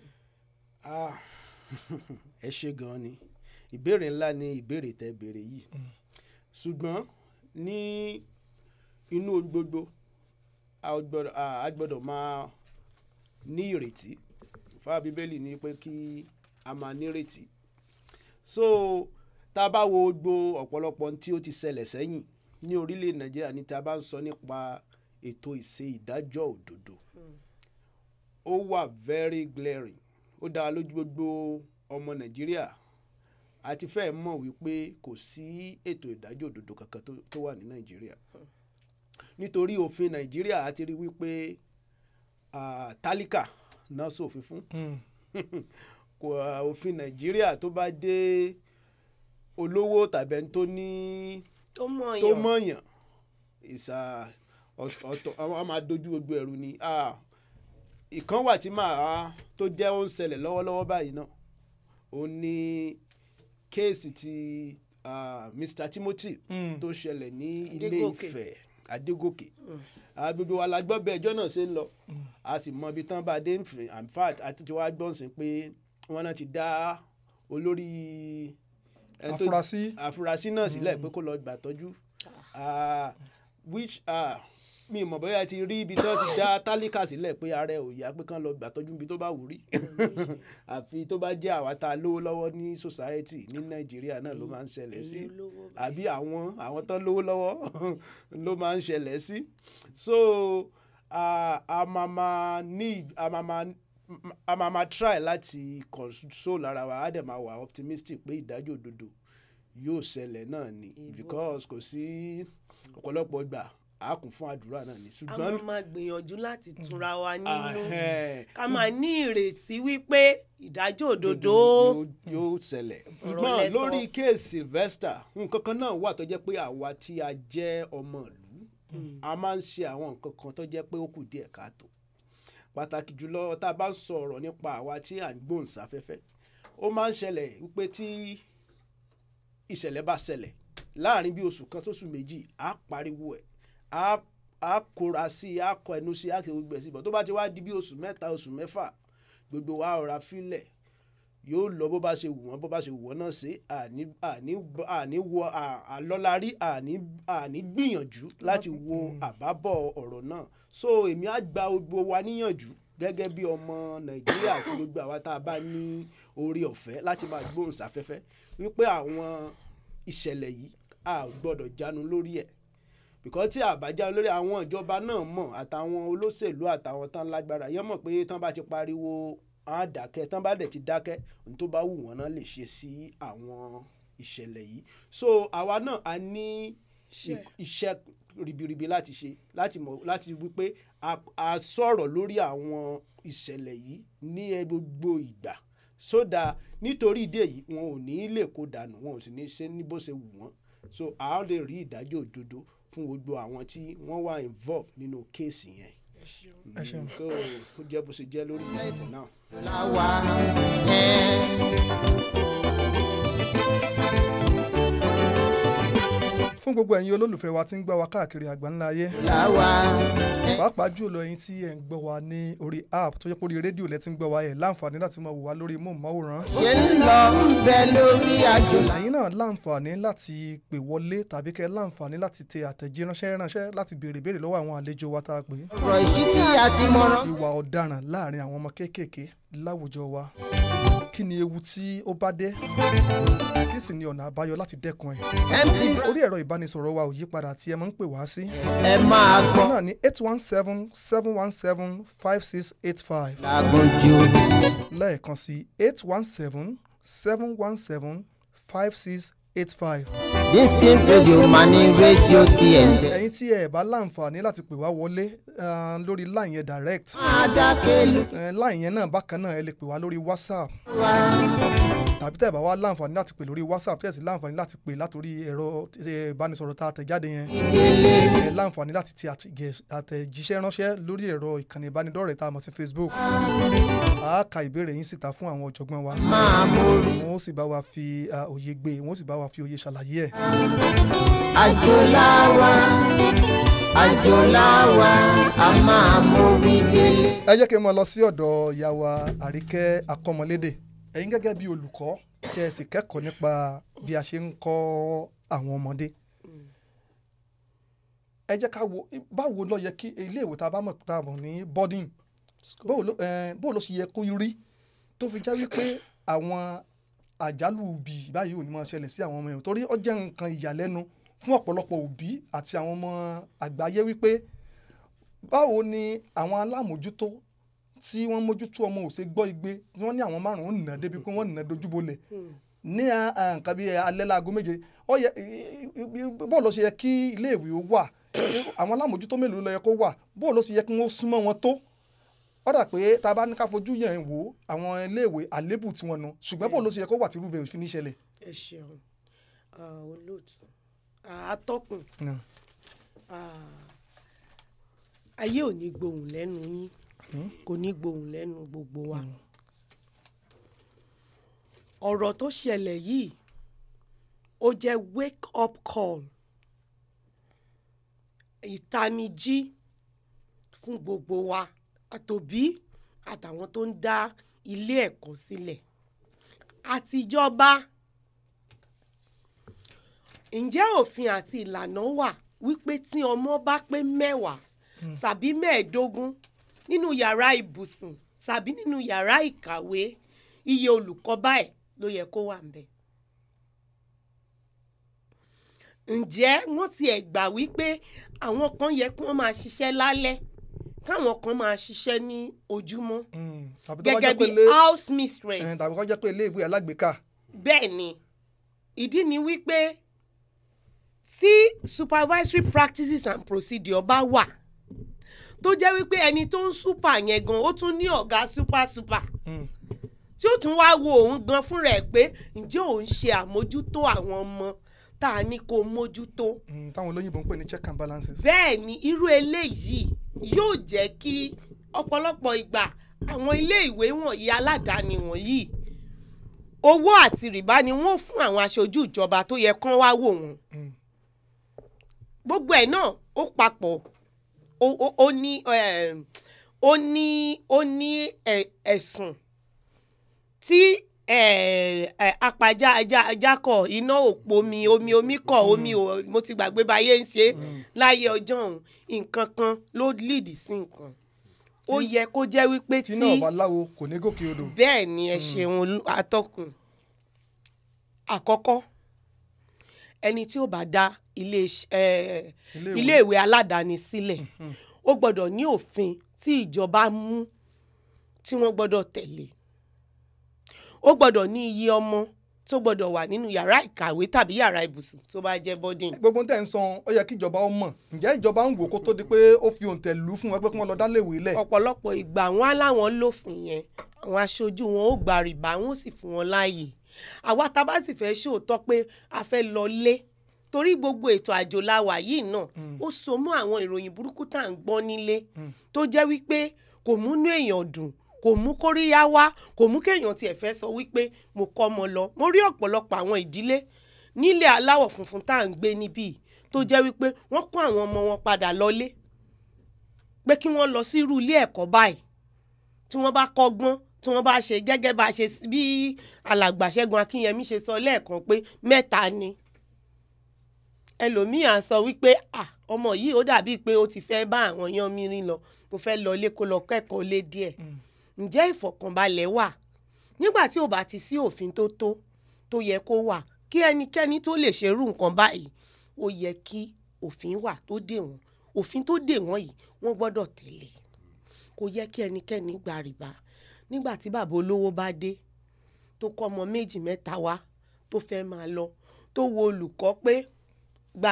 ẹ ṣe gan-an ni ìbéèrè ńlá ni ìbéèrè tẹ́ béèrè yìí. Ṣùgbọ́n ní inú gbogbo a gbọ́dọ̀ máa ní ìrètí. Fáà Bíbélì ní pé kí a máa nírètí. So tá a bá wo gbogbo ọ̀pọ̀lọpọ̀ tí ó ti ṣẹlẹ̀ sẹ́yìn ní orílẹ̀ Nàìjíríà ní tá a bá ń sọ nípa ètò ìṣe ìdájọ́ òdodo ó wà very glaring. Ó dá lójú gbogbo ọmọ Nàìjíríà àti fẹ́ẹ̀ mọ̀ wípé kò sí ètò ìdájọ́ òdodo kankan tó wà ní Nàìjíríà. Nítorí òfin Nàìjíríà a ti rí wípé tálíkà náà ṣòfin fún. Òfin Nàìjíríà tó bá dé olówó tàbí ẹni tó mọ̀yàn ọ̀tọ̀ àwọn máa dojú gbogbo ẹ̀rù ni. Ìkan wà tí tó jẹ́ ó ń ṣẹlẹ̀ lọ́wọ́lọ́wọ́ báyìí náà ó ní kéèsì ti Mr. Timothy tó ṣẹlẹ̀ ní Ilé Adégòkè. Ifẹ̀ Adégòkè gbogbo wa la gbọ́ bẹ́ẹ̀ ẹjọ́ náà ṣe ń lọ a sì mọ ibi tán bá dé in fact àti tí wàá gbọ́n sí pé wọ́n náà ti dá olórí àfúrásì náà sílẹ̀ pé kó lọ gbàtọ́jú which mi mọ̀ bóyá ti rí ibi tó ti dá tálíkà sílẹ̀ pé ààrẹ ò yá pé kán lọ gbàtọ́jú ibi tó bá wù rí àfi tó bá jẹ́ àwa tá a lówó lọ́wọ́ ní society ní Nàìjíríà náà ló máa ń ṣẹlẹ̀ sí àbí àwọn tán lówó lọ́wọ́ ló máa ń ṣẹlẹ̀ sí so a máa try láti console ara wa á dẹ̀ máa wà optimistic pé ìdájọ́ òdodo yóò ṣẹlẹ̀ náà ni because kò sí ọ̀pọ̀lọpọ̀ ìgbà a kún fún àdúrà náà ni ṣùgbọ́n a máa gbìyànjú láti túnra wa nínú ká máa ní ìrètí wípé ìdájọ́ òdodo yóò ṣẹlẹ̀ ṣùgbọ́n lórí kéèsì Sylvester nǹkan kan náà wà tó jẹ́ pé àwa tí a jẹ́ ọmọ ìlú a máa ń ṣe àwọn nǹkan kan tó jẹ́ pé ó kù díẹ̀ káàtó pàtàkì jùlọ tá a bá ń sọ̀rọ̀ nípa àwa tí à ń gbóhùnsáfẹ́fẹ́ ó máa ń ṣẹlẹ̀ wípé tí ìṣẹ̀lẹ̀ bá ṣẹlẹ̀ láàrin bí oṣù kan sóṣù méjì á pariwo ẹ̀ a kóra sí a kọ ẹnu sí a kì í gbẹ sí bọ tó bá ti wá di bí oṣù mẹ́ta oṣù mẹ́fà gbogbo wa ọ̀rá filẹ̀ yóò lọ bó bá ṣe wù wọ́n náà ṣe àní wo àlọ́lárí àní gbìyànjú láti wo àbábọ̀ ọ̀rọ̀ náà so èmi á gba gbogbo wa níyànjú gẹ́gẹ́ bí ọmọ Nàìjíríà àti gbogbo àwa tá a bá ní orí ọ̀fẹ́ láti máa gbóhùnsáfẹ́fẹ́ wípé àwọn ìṣẹ̀lẹ̀ yìí a gbọ́dọ̀ jánu lórí ẹ̀ because tí àbájá lórí àwọn ìjọba náà mọ̀ àtàwọn olóṣèlú àtàwọn tán lágbára yẹn mọ̀ pé tán bá ti pariwo á dákẹ́ tán bá dẹ̀ ti dákẹ́ ohun tó bá wù wọ́n náà lè ṣe sí àwọn ìṣẹ̀lẹ̀ yìí so àwa náà a ní iṣẹ́ ribiribi láti ṣe láti wípé a sọ̀rọ̀ lórí àwọn ìṣẹ̀lẹ̀ yìí ní gbogbo ìgbà sódà nítorí ìdí èyí wọn ò ní lè kó dànù wọn ò sì ní ṣe ní bó ṣe wù wọ́n so a lè rí ìdájọ́ òdodo fún gbogbo àwọn tí wọ́n wà involved nínú kéèsì yẹn. So ó jẹ́ bó ṣe jẹ́ lórí ìfọ̀ náà. fún gbogbo ẹ̀yin olólùfẹ́ wa tí ń gbọ́ wa káàkiri àgbáńlá ayé pàápàá jùlọ ẹ̀yin tí ẹ̀ ń gbọ́ wa ní orí app tó jẹ́ pé orí rédíò lẹ́ ti ń gbọ́ wa ẹ̀ láǹfààní láti máa wò wá lórí móhùnmáwòrán. ṣe ń lọ ń bẹ lórí àjò. ẹ̀yin náà láǹfààní láti pè wọlé tàbí kẹ́ láǹfààní láti tẹ àtẹ̀jíṣẹ́ ránṣẹ́ láti béèrè béèrè lọ́wọ́ àwọn àlejò wa tá a pè. ọ̀rọ̀ ìṣítí àsìmọ́ràn. ìwà ọ̀daràn láàrin àwọn ọmọ kéékèèké láwùjọ wa kí ni ewu tí ó bá dé kí sì ni ọ̀nà àbáyọ láti dẹ́kun ẹ̀. orí ẹ̀rọ ìbánisọ̀rọ̀ wa ò yí padà tí ẹ máa ń pè wá sí. ẹ máa gbọ́. náà ní 817-717-5685. lágùnjù. lẹ́ẹ̀kan sí 817-717-5685. Distinct Radio Mani Radio TNT. ẹ̀yin tí ẹ bá láǹfààní láti pè wá wọlé lórí line yẹn direct. adákẹ́lù. line yẹn náà bákan náà ẹ lè pè wá lórí WhatsApp. tàbí tẹ́ ẹ bá wá láǹfààní láti pè lórí WhatsApp tẹ́ ẹ sì láǹfààní láti pè látòrí ẹ̀rọ ìbánisọ̀rọ̀ tá a tẹ̀ jáde yẹn. ẹ láǹfààní láti ti àtẹ̀jíṣẹ́ ránṣẹ́ lórí ẹ̀rọ ìkànnì ìbánidọ́rẹ̀ẹ́ tá a mọ̀ sí Facebook. a ka ìbéèrè yín síta fún àwọn ọ̀jọ̀gbọ́n wa. wọ́n ó sì bá wa fi òye gbé wọ́n ó sì bá wa fi òye ṣàlàyé ẹ̀. àjòláwa a máa mórí délé. ẹ jẹ́ kí n mọ lọ sí ọ̀dọ̀ ìyá wa Àríkẹ́ Akọ́mọlédè ẹ̀yin gẹ́gẹ́ bí olùkọ́ kẹ́ ẹ sì kẹ́kọ̀ọ́ nípa bí a ṣe ń kọ́ àwọn ọmọdé ẹ jẹ́ ká wo báwo ló yẹ kí iléèwé tá a bá mọ̀ ní boarding báwo ló ṣe yẹ kó rí tó fi jẹ́ wípé àwọn àjálù òbí báyìí ò ní máa ṣẹlẹ̀ sí àwọn ọmọ yẹn torí ó jẹ́ nǹkan ìyàlẹ́nu fún ọ̀pọ̀lọpọ̀ òbí àti àwọn ọmọ àgbáyé wípé báwo ni àwọn alámòjútó tí wọ́n mójútó ọmọ ò ṣe gbọ́ igbe wọ́n ní àwọn márùn-ún nà débi pé wọ́n nà dojúbolẹ̀ ní nǹkan bíi alẹ́ láago méje bó ló ṣe yẹ kí iléèwé ó wà àwọn alámòjútó mélòó ló yẹ kó wà bó ló ṣe yẹ kí wọ́n súnmọ́ wọn tó ó dà pé tá a bá ní ká fojú yẹn wò àwọn iléèwé àlébù tí wọ́n nu ṣùgbọ́n bó ló ṣe yẹ kó wà tí irúbẹ̀ òfin ní ṣẹlẹ̀. ẹ ṣeun olóòtú atọ́kùn ayé ò ní gbohùn lẹ́nu yín kò ní gbohùn lẹ́nu gbogbo wa ọ̀rọ̀ tó ṣẹlẹ̀ yìí ó jẹ́ wake up call, ìtanijí fún gbogbo wa àtòbí àtàwọn tó ń dá ilé ẹ̀kọ́ sílẹ̀ àtijọba. Ǹjẹ́ òfin àti ìlànà wà wípé tí ọmọ bá pé 10 tàbí 15 nínú yàrá ibùsùn tàbí nínú yàrá ìkàwé, iye olùkọ́ báyìí ló yẹ kó wà ńbẹ̀? Ǹjẹ́ wọ́n tiẹ̀ gbà wípé àwọn kan yẹ kí wọ́n máa ṣiṣẹ́ lálẹ́ káwọn kan máa ṣiṣẹ́ ní ojúmọ́ gẹ́gẹ́ bí house mistress? Tàbí kó jẹ́ pé ilé ìwé alágbèéká. Bẹ́ẹ̀ ni, ìdí ni wípé tí supervisory practices and procedure bá wà tó jẹ́ wípé ẹni tó ń super yẹn gan ó tún ní ọ̀gá super tí ó tún wá wo òun gan fún rẹ̀ pé ǹjẹ́ òun ṣe àmójútó àwọn ọmọ tá a ní kó mójútó. Táwọn olóyìnbó ń pè ní check and balances. Bẹ́ẹ̀ ni, irú eléyìí yóò jẹ́ kí ọ̀pọ̀lọpọ̀ ìgbà àwọn ilé ìwé wọ̀nyí aládàáni wọ̀nyí owó àti rìbá ni wọ́n fún àwọn aṣojú ìjọba tó yẹ kán wá wò wọ́n. Gbogbo ẹ̀ náà ó papọ̀, ó ní ẹ̀sùn tí apàjá ajá kọ̀, iná òpó omi kọ̀, mo ti gbàgbé báyé ń ṣe láyé ọjọ́ òun, nǹkan kan ló lead sí nǹkan. Ó yẹ kó jẹ́ wípé tí náà bá láwo kò ní gòkè odò. Bẹ́ẹ̀ ni, ẹ ṣeun atọ́kùn. Àkọ́kọ́, ẹni tí ó bá dá ilé ìwé aládàáni sílẹ̀ ó gbọ́dọ̀ ní òfin tí ìjọba mú tí wọ́n gbọ́dọ̀ tẹ̀lé. Ó gbọ́dọ̀ ní iye ọmọ tó gbọ́dọ̀ wà nínú yàrá ìkàwé tàbí yàrá ibùsùn tó bá jẹ́ boarding. Gbogbo tẹ̀ ń san ó yẹ kí ìjọba ó mọ̀. Ǹjẹ́ ìjọba ń wò kó tó di pé ó fi òǹtẹ̀ lù fún wọn pé kí wọ́n lọ dá léèwé lẹ̀? Ọ̀pọ̀lọpọ̀ ìgbà wọn láwọn lófin yẹn, àwọn aṣojú wọn ó gba rìbá, wọn ó sì fún wọn láàyè. Àwa tá bá sì fẹ́ ṣòótọ́ pé a fẹ́ lọ lé torí gbogbo ètò àjò la wà yìí náà ó so mọ́ àwọn ìròyìn burúkú tá à ń gbọ́ nílé tó jẹ́ wípé kò múnú èèyàn dùn, kò mú kóríyá wá, kò mú kéèyàn tiẹ̀ fẹ́ sọ wípé mo kọ́ ọmọ lọ. Mo rí ọ̀pọ̀lọpọ̀ àwọn ìdílé nílẹ̀ aláwọ̀ funfun tá à ń gbé níbí tó jẹ́ wípé wọ́n kó àwọn ọmọ wọn padà lọlé pé kí wọ́n lọ sí irú ilé ẹ̀kọ́ báyìí tí wọ́n bá kọ́gbọ́n, tí wọ́n bá ṣe gẹ́gẹ́ bá ṣe bí alàgbà Ṣẹ́gun Akínyẹmí ṣe sọ lẹ́ẹ̀kan pé 3 ni. Ẹlòmíì á sọ wípé ọmọ yìí ó dàbí pé ó ti fẹ́ bá àwọn yan mìíràn lọ, mo fẹ́ lọ ilé kó lọ kẹ́kọ̀ọ́ lé díẹ̀. Ǹjẹ́ ìfọ̀kànbalẹ̀ wà nígbà tí ò bá ti sí òfin tó yẹ kó wà kí ẹnikẹ́ni tó lè ṣerú nǹkan báyìí? Ó yẹ kí òfin wà tó dè wọ́n. Òfin tó dè wọ́n yìí wọ́n gbọ́dọ̀ tẹ̀lé. Kò yẹ kí ẹnikẹ́ni gba rìbá. Nígbà tí bàbá olówó bá dé tó kọ́ ọmọ 2 mẹ́ta wá tó fẹ́ máa lọ tó wo olùkọ́ pé gbà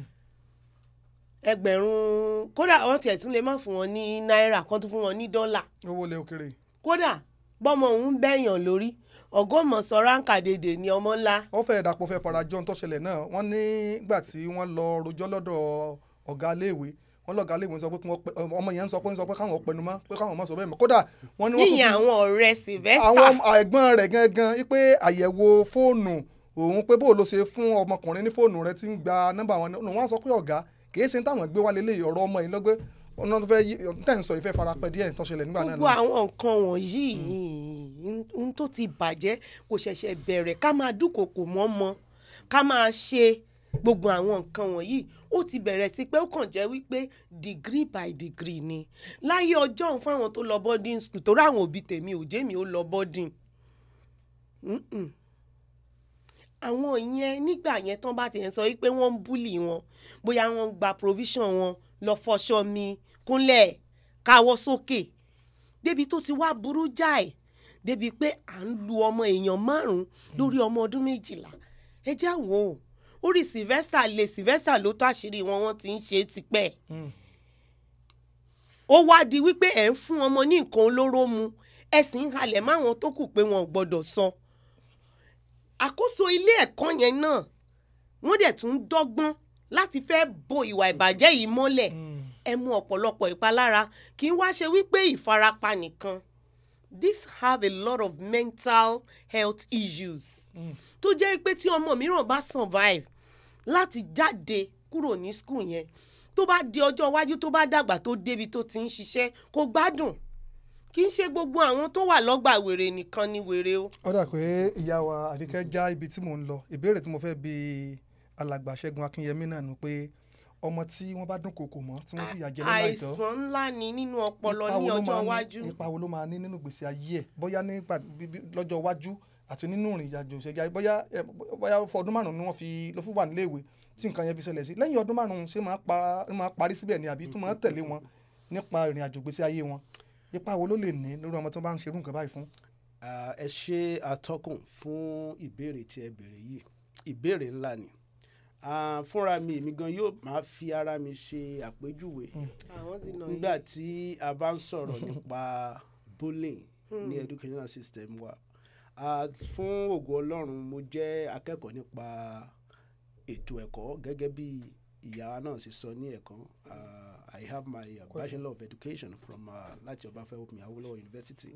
ẹgbẹ̀rún, kódà wọ́n tiẹ̀ tún lè má fún wọn ní náírà, kan tún fún wọn ní dọ́là. Owó lè òkèrè. Kódà bọ́mọ òun bẹ̀yàn lórí ọgọ́mọ̀ sọ ránkà dèdè ní ọmọ ńlá. Ó fẹ́ dàpọ̀ fẹ́ fara jọ tó ṣẹlẹ̀ náà. Wọ́n nígbà tí wọ́n lọ rojọ́ lọ́dọ̀ ọ̀gá iléèwé, wọ́n lọ́gá iléèwé sọ pé ọmọ yẹn ń sọ pé káwọn pẹnu mọ́, pé káwọn má sọ bẹ́ẹ̀ mọ́. Kódà wọ́n ní wọ́n yíyan àwọn ọ̀rẹ́ Sylvester. Àwọn ẹ̀gbọ́n rẹ̀ gangan wípé àyẹ̀wò fóònù òun pé bó ló ṣe fún ọmọkùnrin ní fóònù rẹ̀ tí ń gba nọ́mbà wọn. Wọ́n sọ pé ọ̀gá kì í ṣe táwọn gbé wá lélẹ̀ ọ̀rọ̀ ọmọ yìí lọ́gbẹ́ ọ̀nà tó fẹ́ tẹ̀ ń sọ ìfẹ́ farapẹ́ díẹ̀ tó ṣẹlẹ̀ nígbà náà. Gbogbo àwọn nǹkan wọ̀nyí ń tó ti bàjẹ́ kò ṣẹ̀ṣẹ̀ bẹ̀rẹ̀ ká máa dúnkòkò mọ́ ká máa ṣe gbogbo àwọn nǹkan wọ̀nyí ó ti bẹ̀rẹ̀ sí pé ó kàn jẹ́ wípé degree by degree ni. Láyé ọjọ́ òun fáwọn tó lọ boarding school torí àwọn òbí tèmi ò jẹ́ mi ó lọ boarding. Àwọn yẹn nígbà yẹn tán bá ti yẹn sọ wípé wọ́n ń búlì wọn bóyá wọ́n ń gba provision wọn lọ fọṣọ mi kúnlẹ̀ káwọ́ sókè débi tó ti wá burú jáì débi pé à ń lu ọmọ èèyàn 5 lórí ọmọ ọdún 12. Ẹ já wò ó orí Sylvester ló tó àṣírí wọ́n ti ń ṣe tipẹ́. Ó wá di wípé ẹ̀ ń fún ọmọ ní nǹkan olóró mu ẹ sì ń halẹ̀ máwọn tó kù pé wọn ò gbọ́dọ̀ san. Àkóso ilé ẹ̀kọ́ yẹn náà wọ́n dẹ̀ tún dọ́gbọ́n láti fẹ́ bo ìwà ìbàjẹ́ yìí mọ́lẹ̀. Ẹ mú ọ̀pọ̀lọpọ̀ ìpalára kì í wá ṣe wípé ìfarapa nìkan these have a lot of mental health issues tó jẹ́ pé tí ọmọ mìíràn bá survive láti jáde kúrò ní school yẹn tó bá di ọjọ́ iwájú tó bá dàgbà tó débi tó ti ń ṣiṣẹ́ kò gbádùn kì í ṣe gbogbo àwọn tó wà lọ́gbà wèrè nìkan ni wèrè o. ó dà pé ìyá wa Àríkẹ́ já ibi tí mò ń lọ ìbéèrè tí mo fẹ́ bi alàgbà Ṣẹ́gun Akínyẹmí náà nù pé ọmọ tí wọ́n bá dún kòkò mọ́ tí wọ́n fìyà jẹ lọ́nà àìtọ́ àìsàn ńlá ni nínú ọpọlọ ní ọjọ́ iwájú. ipa wo ló máa ní nínú ìgbésí ayé ẹ̀ bóyá lọ́jọ́ iwájú àti nínú ìrìn àjò ìṣẹ́jà bóyá fọdún márùn-ún ni wọ́n ló fi wà nílé ìwé tí nǹkan yẹn fi ṣẹlẹ̀ sí lẹ́yìn ọdún márùn-ún ṣé máa parí síbẹ̀ ni àbí tó máa tẹ̀lé wọn nípa ìrìn àjò ìgbésí ayé wọn ipa wo ló lè ní lórí ọmọ tó bá ń ṣerú nǹkan báyìí fún. ẹ ṣe atọ́kùn fún ìbéèrè tí ẹ béèrè yìí ìbéèrè ńlá ni fúnra mi èmi gan yóò máa fi ara mi ṣe àpèjúwe nígbà tí a bá ń sọ̀rọ̀ nípa bullying ní educational system wa fún ògo Ọlọ́run mo jẹ́ akẹ́kọ̀ọ́ nípa ètò ẹ̀kọ́ gẹ́gẹ́ bí ìyá náà ṣe sọ ní ẹ̀kan I have my Bachelor of Education from láti Ọbáfẹ́mi Awólọ́wọ̀ University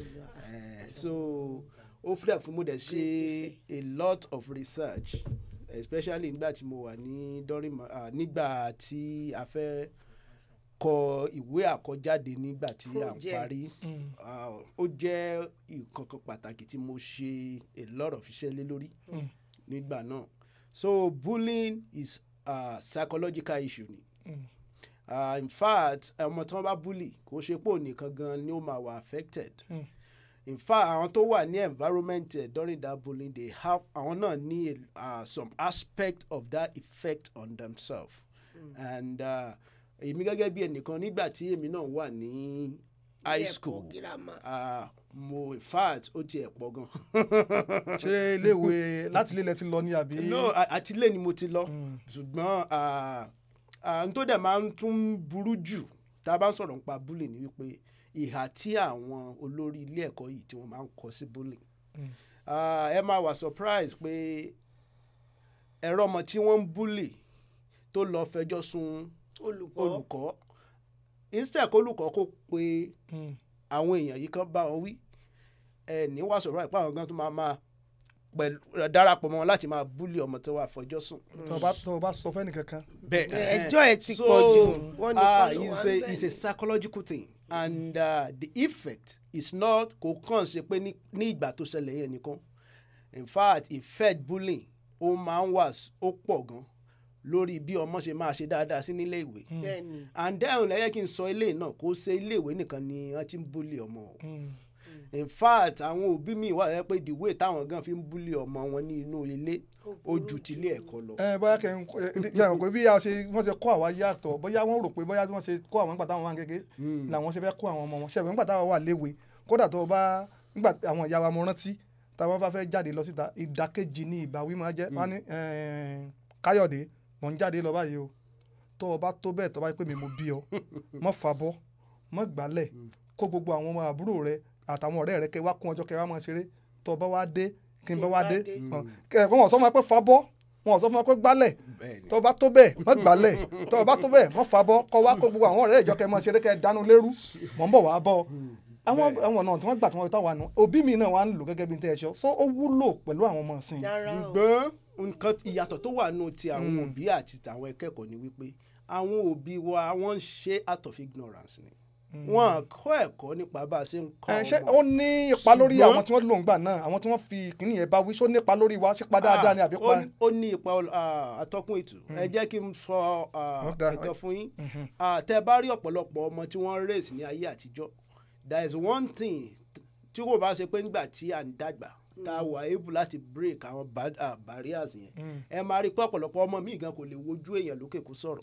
so ó fúdà fún mo dẹ̀ ṣe a lot of research especially nígbà tí mo wà ní nígbà tí a fẹ́ kọ ìwé àkọjáde nígbà tí à ń parí ó jẹ́ nǹkan kan pàtàkì tí mo ṣe a lot of iṣẹ́ lé lórí nígbà náà so bullying is a psychological issue ni in fact ọmọ tí wọ́n bá bully kò ṣe pò nìkan gan ni ó máa wà affected. In fact àwọn tó wà ní environment during that bullying they have àwọn náà ní some aspect of that effect on themselves and èmi gẹ́gẹ́ bí ẹnìkan nígbà tí èmi náà wà ní high school mo in fact ó tiẹ̀ pọ̀ gan. ṣé iléèwé láti ilé ilẹ̀ ti lọ ní àbí. no àti ilé ni mo ti lọ ṣùgbọ́n n tó dẹ̀ máa ń tún burú jù tá a bá ń sọ̀rọ̀ nípa bullying ni wípé ìhà tí àwọn olórí ilé ẹ̀kọ́ yìí tí wọ́n máa ń kọ sí bullying ẹ máa wà surprise pé ẹ̀rọ ọmọ tí wọ́n ń bully tó lọ fẹjọ́ sùn olùkọ́ instead kó olùkọ́ kó pe àwọn èèyàn yìí kan bá wọn wí ẹ ní wà surprise pé àwọn gan tó máa pẹ̀lú darapọ̀ mọ́ wọn láti máa bully ọmọ tó wà fọjọ́ sùn. tó o bá sọ fẹ́ni kankan. bẹ́ẹ̀ ẹjọ́ ẹ ti pọ̀ jù wọ́n ní kọ́ ló wà bẹ́ẹ̀ it's a psychological thing and the effect is not kò kàn ṣe pé ní ìgbà tó ṣẹlẹ̀ yẹn nìkan in fact effect bullying ó máa ń wà ó pọ̀ gan lórí bí ọmọ ṣe máa ṣe dáadáa sí nílé ìwé and then lẹ́yìn kí n sọ ilé náà kó ṣe ilé ìwé nìkan ni wọ́n ti ń bully ọmọ in fact àwọn òbí mi wà lẹ́yìn pé the way táwọn gan fi ń bully ọmọ wọn ní inú ilé ó ju ti ilé ẹ̀kọ́ lọ. bóyá kẹ́ ẹ pé bí wọ́n ṣe kọ́ àwa yàtọ̀ bóyá wọ́n rò pé bóyá wọ́n ṣe kọ́ àwọn nígbà táwọn wà kékeré làwọn ṣe fẹ́ kọ́ àwọn ọmọ wọn ṣẹ̀fẹ̀ nígbà táwọn wà léwe kódà tó bá nígbà àwọn ìyá wa mo rántí táwọn bá fẹ́ jáde lọ síta ìdákejì ní ìbáwí máa jẹ́ wọ́n ní Káyọ̀dé mò ń jáde lọ báyìí o tó o bá tó bẹ́ẹ̀ tó bá yẹ pé mi mo bí ọ mọ́ fàbọ́ mọ́ gbálẹ̀ kó gbogbo àwọn ọmọ àbúrò rẹ àtàwọn ọ̀rẹ́ rẹ kẹ wá kún ọjọ́ kẹ wá máa ṣeré tó o bá wá dé kí n bá wá dé wọn sọ fún wa pé fàbọ́ wọn sọ fún wa pé gbálẹ̀ tó o bá tó bẹ́ẹ̀ mọ́ gbálẹ̀ tó o bá tó bẹ́ẹ̀ mọ́ fàbọ́ kó wá kó gbogbo àwọn ọ̀rẹ́ ìjọ kẹ máa ṣeré kẹ dánú lérú mọ̀ ń bọ̀ wá bọ́ àwọn ọ̀nà tí wọ́n gbà tí wọ́n tọ́ wa nù òbí mi náà wà ń lò gẹ́gẹ́ bí n tẹ́ ẹ ṣọ́ so ó wúlò pẹ̀lú àwọn ọmọ ọ̀sìn. ṣùgbọ́n nǹkan ìyàtọ̀ tó wà nù ti àwọn òbí àti tàwọn akẹ́kọ̀ọ́ ni wípé àwọn òbí wa wọ́n ń ṣe out of ignorance ni wọ́n kọ́ ẹ̀kọ́ nípa bá a ṣe ń kọ́ ọmọ. ṣé ó ní ipa lórí àwọn tí wọ́n lò ń gbà náà àwọn tí wọ́n fi kìíní yẹn bá wí ṣó ní ipa lórí wa ṣé pa dáadáa ni àbí pa. ó ní ipa atọ́kùn ètò ẹ jẹ́ kí n sọ ẹ̀kan fún yín tẹ́ bá rí ọ̀pọ̀lọpọ̀ ọmọ tí wọ́n raise ní ayé àtijọ́ there is one thing tí kò bá ṣe pé nígbà tí à ń dàgbà tá a wà able láti break àwọn barriers yẹn ẹ máa rí pé ọ̀pọ̀lọpọ̀ ọmọ míì gan kò lè wojú èèyàn lókè kó sọ̀rọ̀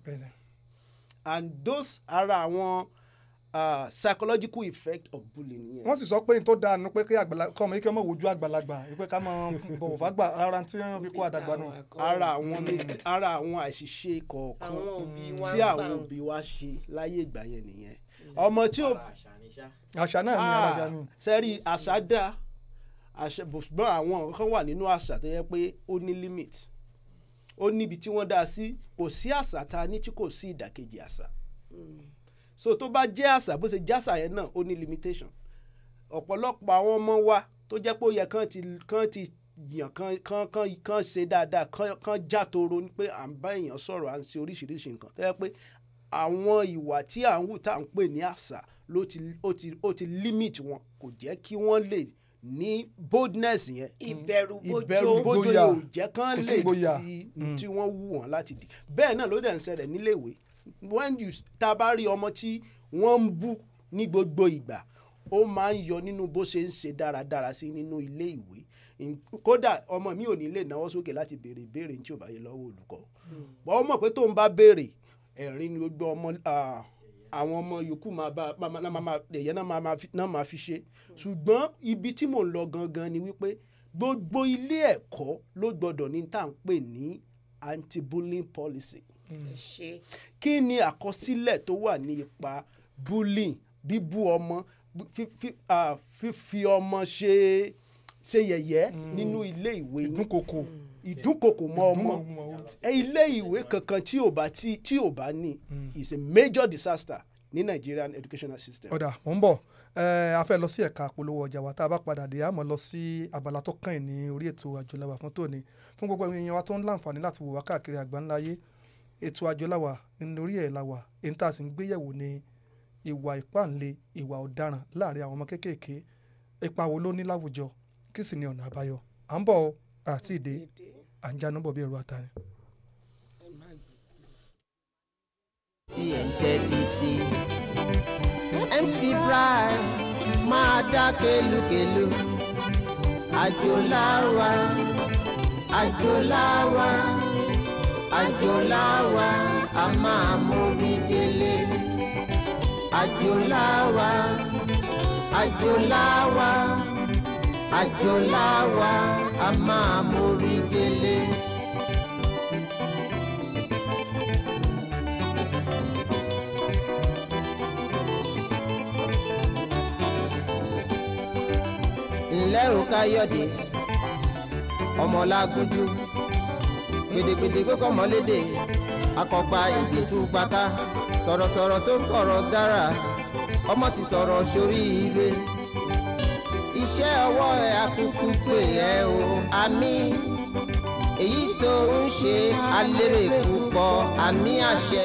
and those ara àwọn psychological effect of bullying. wọ́n sì sọ pé n tó dáa nu pé kí ọmọ yìí kí ọmọ wojú àgbàlagbà pé ká máa bọ̀wọ̀ fágbà ara tí wọ́n fi kó àdàgbà nù. ara àwọn àṣìṣe kọ̀ọ̀kan tí àwọn òbí wa ṣe láyé ìgbà yẹn nìyẹn ọmọ tí ó àṣà náà ní alájà mi. sẹ́rí àṣà dá àṣà ṣùgbọ́n àwọn kan wà nínú àṣà tó yẹ pé ó ní limit ó níbi tí wọ́n dá sí kò sí àṣà tá a ní tí kò sí ìdàkejì àṣà so tó bá jẹ́ àṣà bó ṣe jásà yẹn náà ó ní limitation ọ̀pọ̀lọpọ̀ àwọn ọmọ wa tó jẹ́ pé ó yẹ kán ti yàn kán ṣe dáadáa kán jàtòrò ní pé à ń bá èèyàn sọ̀rọ̀ à ń ṣe oríṣiríṣi nǹkan tó yẹ pé àwọn ìwà tí à ń hù tá à ń pè ní àṣà ó ti limit wọn kò jẹ́ kí wọ́n lè ní boldness yẹn ìbẹ̀rù bójó yẹn ò jẹ́ kán lè tí wọ́n wù wọ́n láti di bẹ́ẹ̀ náà ló dẹ̀ ń ṣẹlẹ̀ níléèwé tá a bá rí ọmọ tí wọ́n ń bú ní gbogbo ìgbà ó máa ń yọ nínú bó ṣe ń ṣe dáradára sí nínú ilé ìwé kódà ọmọ mi ò ní lè náwó sókè láti béèrè ìbéèrè tí ò bá yẹ lọ́wọ́ olùkọ́ wọ́n mọ̀ pé tó ń bá béèrè ẹ̀rín ni gbogbo àwọn ọmọ yòókù náà máa fi ṣe ṣùgbọ́n ibi tí mò ń lọ gangan ni wípé gbogbo ilé ẹ̀kọ́ ló gbọ́dọ̀ ní tá à ń pè ní anti-bullying policy. Kí ni àkọsílẹ̀ tó wà ní ipa bullying bíbú ọmọ fífi ọmọ ṣe yẹ̀yẹ́ nínú ilé ìwé ìdúnkokò mọ́ ọmọ ilé ìwé kankan tí ò bá ní is a major disaster ní Nigerian educational system. ọ̀dà mò ń bọ̀ a fẹ́ lọ sí ẹ̀ka polówó ọjà wa tá a bá padà dé a máa lọ sí abala tó kàn ní orí ètò àjọláwà fún tòní fún gbogbo èèyàn wa tó ń láǹfààní láti wò wá káàkiri àgbáńláyé ètò àjọláwà lórí ẹ̀ làwà èyí tá a sì ń gbéyẹ̀wò ní ìwà ìpáǹle ìwà ọ̀daràn láàrin àwọn ọmọ kéékèèké ipa wo ló ní láwùjọ kí sì ni ọ̀nà àbáyọ à ń bọ̀ àti ìdè à ń jánu bọ̀ bí ẹrù àtàrin. tí ẹ̀ ń tẹ́tí sí MC Bright máa dá kelukelu àjòláwa àjòláwa àjòláwa a máa mórí délé àjòláwa àjòláwa àjòláwa a máa mórí délé. ńlẹ́ ò Káyọ̀dé ọmọlágúnjú gbèdégbèdé kókó mọ́lédè akọ̀pá èdè tú gbàká sọ̀rọ̀sọ̀rọ̀ tó fọ̀rọ̀ dára ọmọ ti sọ̀rọ̀ sórí ire iṣẹ́ ọwọ́ ẹ̀ akúkú pé ẹ o àmì èyí tó ń ṣe alérè púpọ̀ àmì àṣẹ.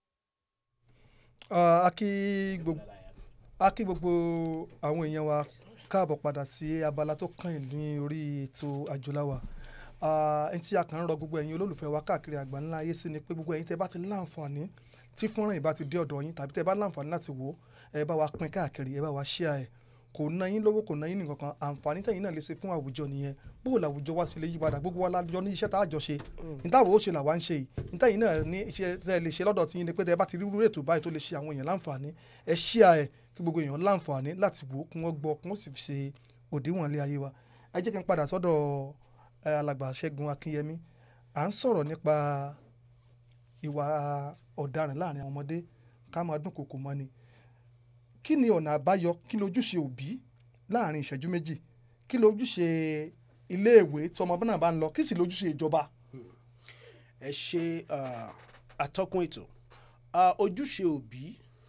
a kí gbogbo àwọn èèyàn wa káàbọ̀ padà sí abala tó kàn ní orí ètò àjọláwà ẹni tí a kàn ń rọ gbogbo ẹ̀yin olólùfẹ́ wa káàkiri àgbáńlá ayé sí ni pé gbogbo ẹ̀yin tẹ́ bá ti láǹfààní tí fọ́nrán ìbá ti dé ọ̀dọ̀ yín tàbí tẹ́ bá láǹfààní láti wò ẹ bá wa pín káàkiri ẹ bá wa share ẹ̀ kò ná yín lówó kò ná yín nìkan kan àǹfààní tẹ̀yin náà lè ṣe fún àwùjọ nìyẹn bóò làwùjọ wa ṣe lè yí padà gbogbo wa lájọ ní iṣẹ́ tá a jọ ṣe ìtawọ̀ ó ṣe làwa ń ṣe yìí ìtẹ̀yin náà ní iṣẹ́ tẹ́ lè ṣe lọ́dọ̀ tí yín ni pé tẹ́ bá ti rí ètò báyìí tó lè ṣe àwọn èèyàn láǹfààní ẹ share ẹ̀ kí gbogbo èèyàn láǹfààní láti wò kí wọ́n gbọ́ kí wọ́n sì ṣe òdiwọ̀n ilé ayé wa ẹ jẹ́ kí n padà sọ́dọ̀ alàgbà Ṣẹ́gun Akínyẹmí à ń sọ̀rọ̀ nípa ìwà ọ̀daràn láàrin àwọn ọmọdé ká máa dúnkokò mọ́ ni kí ni ọ̀nà àbáyọ kí ni ojúṣe òbí láàrin ìṣẹ́jú méjì kí ni ojúṣe iléèwé tí ọmọ náà bá ń lọ kí sì lójúṣe ìjọba. ẹ ṣe atọ́kùn ètò ojúṣe òbí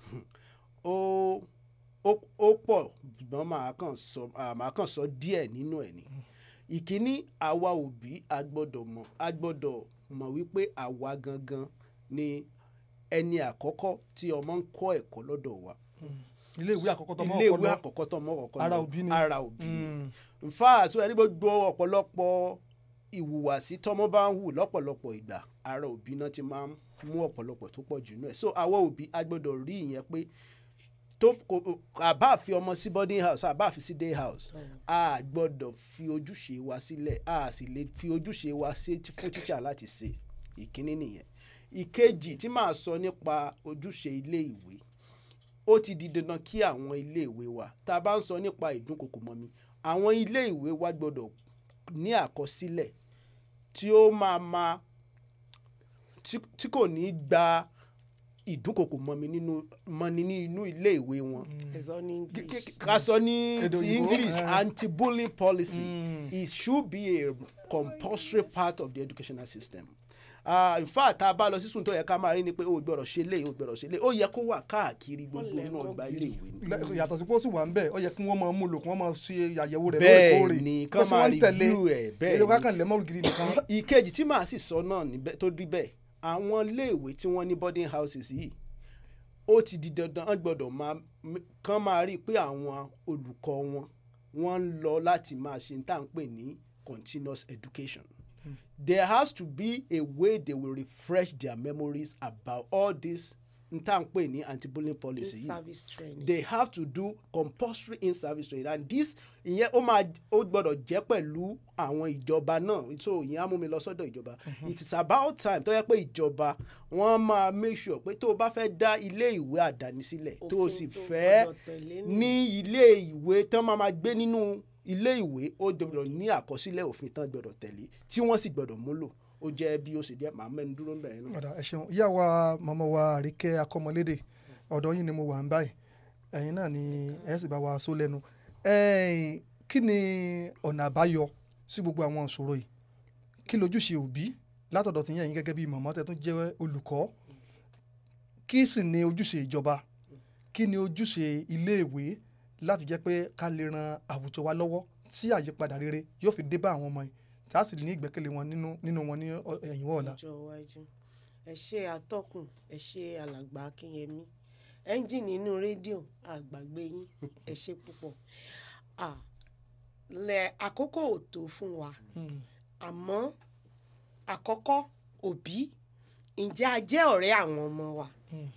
ó pọ̀ ṣùgbọ́n màá kàn sọ díẹ̀ nínú ẹ̀ ni ìkíní àwa òbí a gbọ́dọ̀ mọ̀ wípé àwa gangan ni ẹni àkọ́kọ́ tí ọmọ ń kọ́ ẹ̀kọ́ lọ́dọ̀ wa iléèwé àkọ́kọ́ tọmọ ọkọ ara òbí ni in fact ẹni gbogbo ọ̀pọ̀lọpọ̀ ìhùwàsí tọmọ bá ń hù lọ́pọ̀lọpọ̀ ìgbà ara òbí náà ti máa ń mú ọ̀pọ̀lọpọ̀ tó pọ̀ jù nù ẹ̀ so àwa òbí a gbọ́dọ̀ rí ìyẹn pé àbá fi ọmọ sí boarding house àbá fi sí day house a gbọ́dọ̀ fi ojúṣe wa sílẹ̀ a sì lè fi ojúṣe wa sí fún tíṣà láti ṣe ìkíní nìyẹn ìkejì tí màá sọ nípa ojúṣe ilé ìwé ó ti di dandan kí àwọn ilé ìwé wa tá a bá ń sọ nípa ìdúnkokò mọ́mi àwọn ilé ìwé wa gbọ́dọ̀ ní àkọsílẹ̀ tí ó máa tí kò ní gba ìdúnkokò mọ́mi nínú ilé ìwé wọn. ká sọ ní ti English anti-bullying policy it should be a compulsory part of the educational system in fact tá a bá lọ sí sùn tó yẹ ká máa rí ni pé ó gbọ́dọ̀ ṣe lé ó gbọ́dọ̀ ṣe lé ó yẹ kó wà káàkiri gbogbo inú ọgbà ilé ìwé ni. yàtọ̀ sí pé ó sì wà ń bẹ̀ ó yẹ kí wọ́n máa mú lò kí wọ́n máa ṣe àyẹ̀wò rẹ̀ bẹ́ẹ̀ ni kán máa review ẹ̀ bẹ́ẹ̀ ni kákan lẹ́mọ̀ ògiri nìkan. ìkejì tí màá sì sọ náà tó rí bẹ́ẹ̀ àwọn iléèwé tí wọ́n ní boarding houses yìí ó ti di dandan wọ́n gbọ́dọ̀ kán máa rí i pé àwọn olùkọ́ wọ́n ń lọ láti máa ṣe tá à ń pè ní continuous education. There has to be a way they will refresh their memories about all this ntanpe ni anti-bullying policy yìí. They have to do compulsory in-service training and this ìyẹn ó gbọ́dọ̀ jẹ́ pẹ̀lú àwọn ìjọba náà so ìyẹn á mú mi lọ sọ́dọ̀ ìjọba. It is about time tó yẹ pé ìjọba wọ́n máa make sure pé tó o bá fẹ́ dá ilé ìwé àdáni sílẹ̀ tó o sì fẹ́ ní ilé ìwé tán máa gbé nínú ilé ìwé ó gbọ́dọ̀ ní àkọsílẹ̀ òfin tán gbọ́dọ̀ tẹ̀lé tí wọ́n sì gbọ́dọ̀ múlò ó jẹ́ bí ó ṣe jẹ́ màá mẹ́nu dúró bẹ́ẹ̀ náà. ọ̀dà ẹ ṣeun ìyá wa màmá wa Àríkẹ́ Akọ́mọlédè ọ̀dọ̀ yín ni mo wà ń báyìí ẹ̀yin náà ni ẹ̀ sì bá wa sọ lẹ́nu kí ni ọ̀nà àbáyọ sí gbogbo àwọn ìṣòro yìí kí lójúṣe òbí látọ̀dọ̀ tí yẹn gẹ́gẹ́ bí màmá tẹ́ tún jẹ́ olùkọ́ kí sì ni ojúṣe ìjọba kí ni ojúṣe iléèwé láti jẹ́ pé ká lè ran àwùjọ wa lọ́wọ́ tí àyípadà rere yóò fi dé bá àwọn ọmọ yìí tá a sì ní ìgbẹ́kẹ̀lé wọn nínú wọn ní ẹ̀yìn ọ̀la. ọjọ́ iwájú ẹ ṣe atọ́kùn ẹ ṣe alàgbà Akínyẹmí ẹ́ńjìnì inú rédíò àgbàgbé yín ẹ ṣe púpọ̀ àkókò ò tó fún wa àmọ́ àkọ́kọ́ òbí ǹjẹ́ a jẹ́ ọ̀rẹ́ àwọn ọmọ wa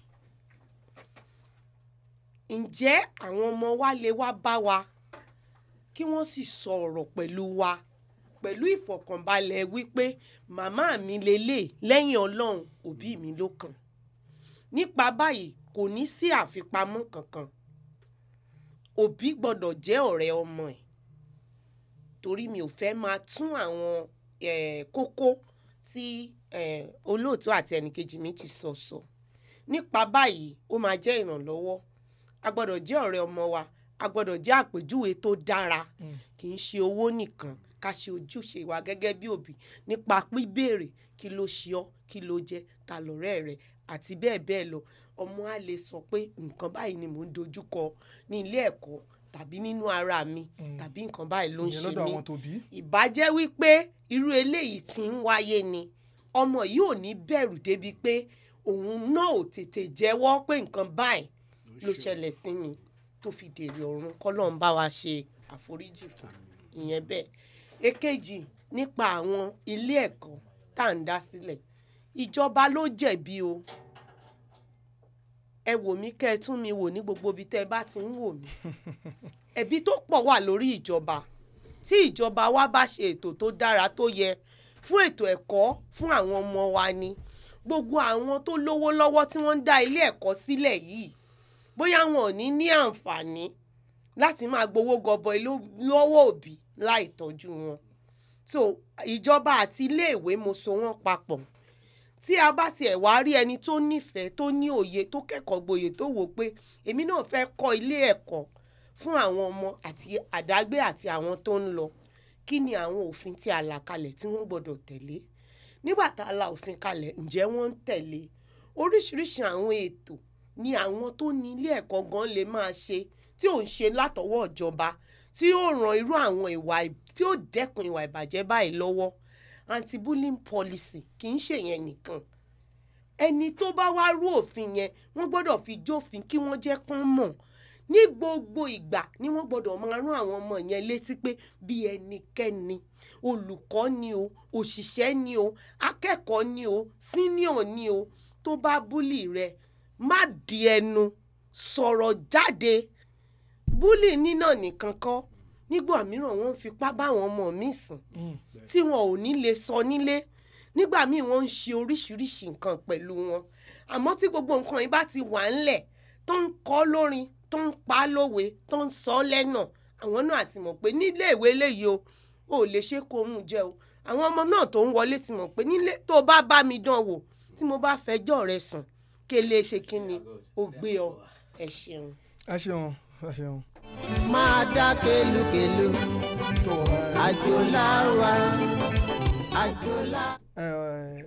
ǹjẹ́ àwọn ọmọ wa lè wá bá wa kí wọ́n sì sọ̀rọ̀ pẹ̀lú wa pẹ̀lú ìfọ̀kànbalẹ̀ wípé màmá mi lélẹ̀ lẹ́yìn Ọlọ́run òbí mi ló kàn nípa báyìí kò ní sí àfipamọ́ kankan òbí gbọ́dọ̀ jẹ́ ọ̀rẹ́ ọmọ ẹ̀ torí mi ò fẹ́ máa tún àwọn kókó tí olóòtú àti ẹnìkejì mi ti sọ nípa báyìí ó máa jẹ́ ìrànlọ́wọ́ a gbọ́dọ̀ jẹ́ ọ̀rẹ́ ọmọ wa a gbọ́dọ̀ jẹ́ àpèjúwe tó dára kì í ṣe owó nìkan ká ṣe ojúṣe wa gẹ́gẹ́ bí òbí nípa píbéèrè kí ló ṣe ọ́ kí ló jẹ́ ta lọ̀rẹ́ rẹ̀ àti bẹ́ẹ̀ bẹ́ẹ̀ lọ ọmọ á lè sọ pé nǹkan báyìí ni mò ń dojúkọ ní ilé ẹ̀kọ́ tàbí nínú ara mi tàbí nǹkan báyìí ló ń ṣe mí ìbàjẹ́ wípé irú eléyìí tí ń wáyé ni ọmọ yìí ò ní bẹ̀rù débi pé òun náà ò tètè jẹ́wọ́ pé nǹkan báyìí ló ṣẹlẹ̀ sí mi tó fi dèrè ọ̀run kọ́lọ́run bá wa ṣe àforíjì fún ìyẹn bẹ́ẹ̀. Èkejì nípa àwọn ilé ẹ̀kọ́ tá à ń dá sílẹ̀ ìjọba ló jẹ̀bi o ẹ wò mí kẹ́ ẹ tún mi wò ní gbogbo ibi tẹ́ ẹ bá ti ń wò mí ẹ̀bi tó pọ̀ wà lórí ìjọba tí ìjọba wa bá ṣe ètò tó dára tó yẹ fún ètò ẹ̀kọ́ fún àwọn ọmọ wa ni gbogbo àwọn tó lówó lọ́wọ́ tí wọ́n ń dá ilé ẹ̀kọ́ sílẹ̀ yìí bóyá wọn ò ní àǹfààní láti máa gbowó gọbọi lọ́wọ́ òbí láì tọ́jú wọn so ìjọba àti iléèwé mo so wọ́n papọ̀ tí a bá tiẹ̀ wá rí ẹni tó nífẹ̀ẹ́ tó ní òye tó kẹ́kọ̀ọ́ gboyè tó wò pé èmi náà fẹ́ kọ́ ilé ẹ̀kọ́ fún àwọn ọmọ àti àdágbé àti àwọn tó ń lọ kí ni àwọn òfin tí a là kalẹ̀ tí wọ́n gbọ́dọ̀ tẹ̀lé nígbà tá a la òfin kalẹ̀ ǹjẹ́ wọ́n ń tẹ̀lé oríṣiríṣi àwọn ètò ni àwọn tó ní ilé ẹ̀kọ́ gan lè máa ṣe tí ò ń ṣe látọwọ́ ìjọba tí ó ràn irú àwọn ìwà tí ó dẹ́kun ìwà ìbàjẹ́ báyìí lọ́wọ́ anti-bullying policy kì í ṣe yẹn nìkan ẹni tó bá wá rú òfin yẹn wọ́n gbọ́dọ̀ fi jófin kí wọ́n jẹ́ kán mọ̀ ní gbogbo ìgbà ni wọ́n gbọ́dọ̀ máa rán àwọn ọmọ yẹn létí pé bí ẹnikẹ́ni olùkọ́ ni o òṣìṣẹ́ ni o akẹ́kọ̀ọ́ ni o senior ni o tó bá búlì rẹ má di ẹnu sọ̀rọ̀ jáde búlì nínà nìkan kọ́ nígbà mìíràn wọ́n ń fipá báwọn ọmọ mi sùn tí wọn ò ní lè sọ nílé nígbà míì wọ́n ń ṣe oríṣiríṣi nǹkan pẹ̀lú wọn àmọ́ tí gbogbo nǹkan yìí bá ti wà ńlẹ̀ tó ń kọ́ lórin tó ń pa lówe tó ń sọ lẹ́nà àwọn náà ti mọ̀ pé nílé ìwé eléyìí o ò lè ṣe kó mú jẹ o àwọn ọmọ náà tó ń wọlé ti mọ̀ pé nílé tó bá bá mi dán wò tí mo bá fẹjọ́ rẹ sùn kí lè ṣe kí ni ó gbé ọ ẹ ṣeun. ẹ ṣeun ẹ ṣeun. máa dá kelukelu àjòláwa àjòlá.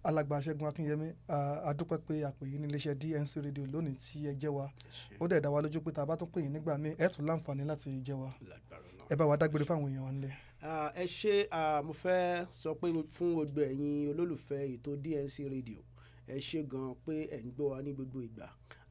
alàgbà Ṣẹ́gun Akínyẹmí, a dúpẹ́ pé a pè yín ní iléeṣẹ́ DNC Radio lónìí tí ẹ jẹ́ wa. Ó dẹ̀ dá wa lójú pé tá a bá tún pè yín nígbà míì ẹ tún láǹfààní láti jẹ́ wa. Ẹ bá wa dágbére fáwọn èèyàn wa nílẹ̀. Ẹ ṣé, mo fẹ́ sọ pé fún gbogbo ẹ̀yin olólùfẹ́ ètò DNC Radio, ẹ ṣé gan pé ẹ̀ ń gbọ́ wa ní gbogbo ìgbà.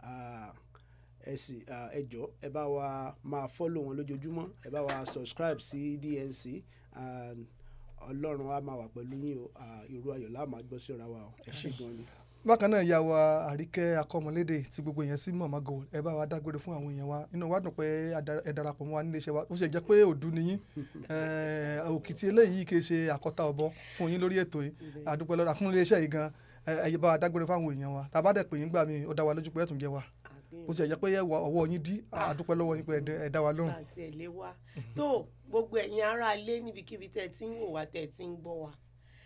Ẹ jọ̀ọ́ ẹ bá wa máa follow wọn lójoojúmọ́, ẹ bá wa subscribe sí DNC, Ọlọ́run á máa wà pẹ̀lú yín o. Irú ayọ̀ la máa gbọ́ síra wa o. Ẹ ṣé gan ni. Bákan náà ìyá wa Àríkẹ́ Akọ́mọlédè tí gbogbo èèyàn sí Mama Gold, ẹ bá wa dágbére fún àwọn èèyàn wa. Inú wa dùn pé ẹ darapọ̀ mọ́ wa nílé iṣẹ́ wa. Ó ṣe jẹ́ pé òdu ni yín, òkìtì eléyìí kì í ṣe àkọ́tà ọ̀bọ fún yín lórí ètò yìí. A dúpẹ́ lọ́dọ̀ fún ilé iṣẹ́ yìí gan. Ẹ bá wa dágbére fún àwọn èèyàn wa. Tá a bá dẹ̀ pè yín gbà mí, ó dá wa lójú pé ẹ tún jẹ́ wa. Ó ṣe jẹ́ pé ọwọ́ yín dí, a dúpẹ́ lọ́wọ́ yín pé ẹ dá wa lóhùn. àti ẹ̀lẹ́ wa tó gbogbo ẹ̀yin ará ilé níbikíbi tẹ́ ẹ ti ń wò wá tẹ́ ẹ ti ń gbọ́ wa,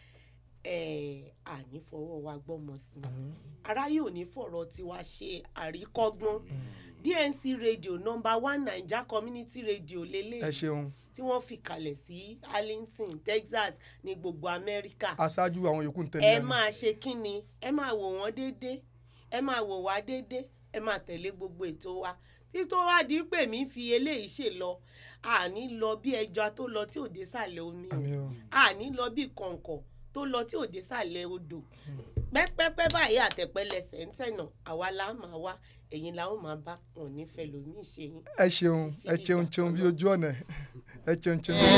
àní fọwọ́ wa gbọ́mọ sí i. Aráyé ò ní fọ̀rọ̀ tiwa ṣe àríkọ́gbọ́n. DNC Radio #1 Naija Community Radio lélẹ̀. Ẹ ṣeun. Tí wọ́n fi kalẹ̀ sí Arlington, Texas ní gbogbo Amẹ́ríkà. Aṣáájú àwọn yòókù ń tẹ̀lé Ẹ wa ni. máa ṣe kí ni? Ẹ máa wò wọ́n déédéé, ẹ máa wò wá déédéé, ẹ máa tẹ̀lé gbogbo ètò wa. Títí wá di pé mi fi eléyìí ṣe lọ, àní lọ bí ẹja tó lọ tí ò dé sàlẹ̀ omi, àní lọ bí kọ̀ǹkọ̀ tó lọ tí ò dé sàlẹ̀ odò. Pẹ́pẹ́pẹ́ báyìí àtẹ̀pẹ́lẹsẹ̀ ń tẹ̀nà, àwa la máa wá, ẹ̀yin la ó máa bá, wọn ò ní fẹ́ lómi ṣe yín. Ẹ ṣeun bí ojú ọ̀nà. Ẹ ṣeun.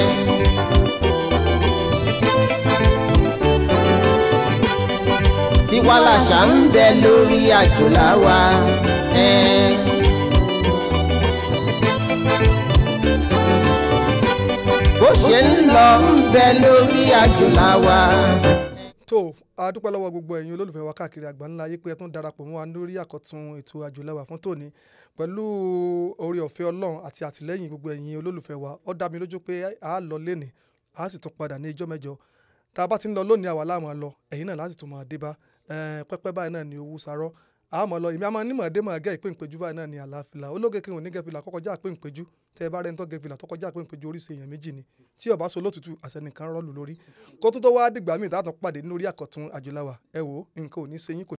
Tiwa làṣà ń bẹ lórí àjòlá wa. Bó ṣe ń lọ ń bẹ lórí àjòlá wa. Tó a dúpẹ́ lọ́wọ́ gbogbo ẹ̀yin olólùfẹ́ wa káàkiri àgbáńlá ayé pé ẹ tún darapọ̀ mọ́ wa lórí àkọ́tún ètò àjòlẹ́wà fún tòní pẹ̀lú oore ọ̀fẹ́ Ọlọ́run àti àtìlẹ́yìn gbogbo ẹ̀yin olólùfẹ́ wa. Ó dá mi lójú pé a lọ lénìí, a sì tún padà ní ijọ́ mẹ́jọ. Tá a bá ti ń lọ lónìí àwa la máa lọ, ẹ̀yin náà láti tún máa dé bá. Pẹ́pẹ́ báyìí náà ni owó sarọ́. A máa lọ, èmi a máa nímọ̀ dé máa gẹ́ ìpéǹpéjú báyìí náà ni àlàáfíà. Ológe kí n ò ní gẹ́fìlà kọ́kọ́já ìpéǹpéjú. Tẹ́ ẹ bá rẹ́ni tó gẹ́fìlà tó kọjá ìpéǹpéjú oríṣi èèyàn méjì ni. Tí ó bá so lótùtù àṣẹnìkan rọ́ọ̀lù lórí. Kó tó wá dìgbà míì tá a tún pàdé lórí àkọ́tún àjòláwà. Ẹ wò ó, nǹkan ò ní ṣe yín.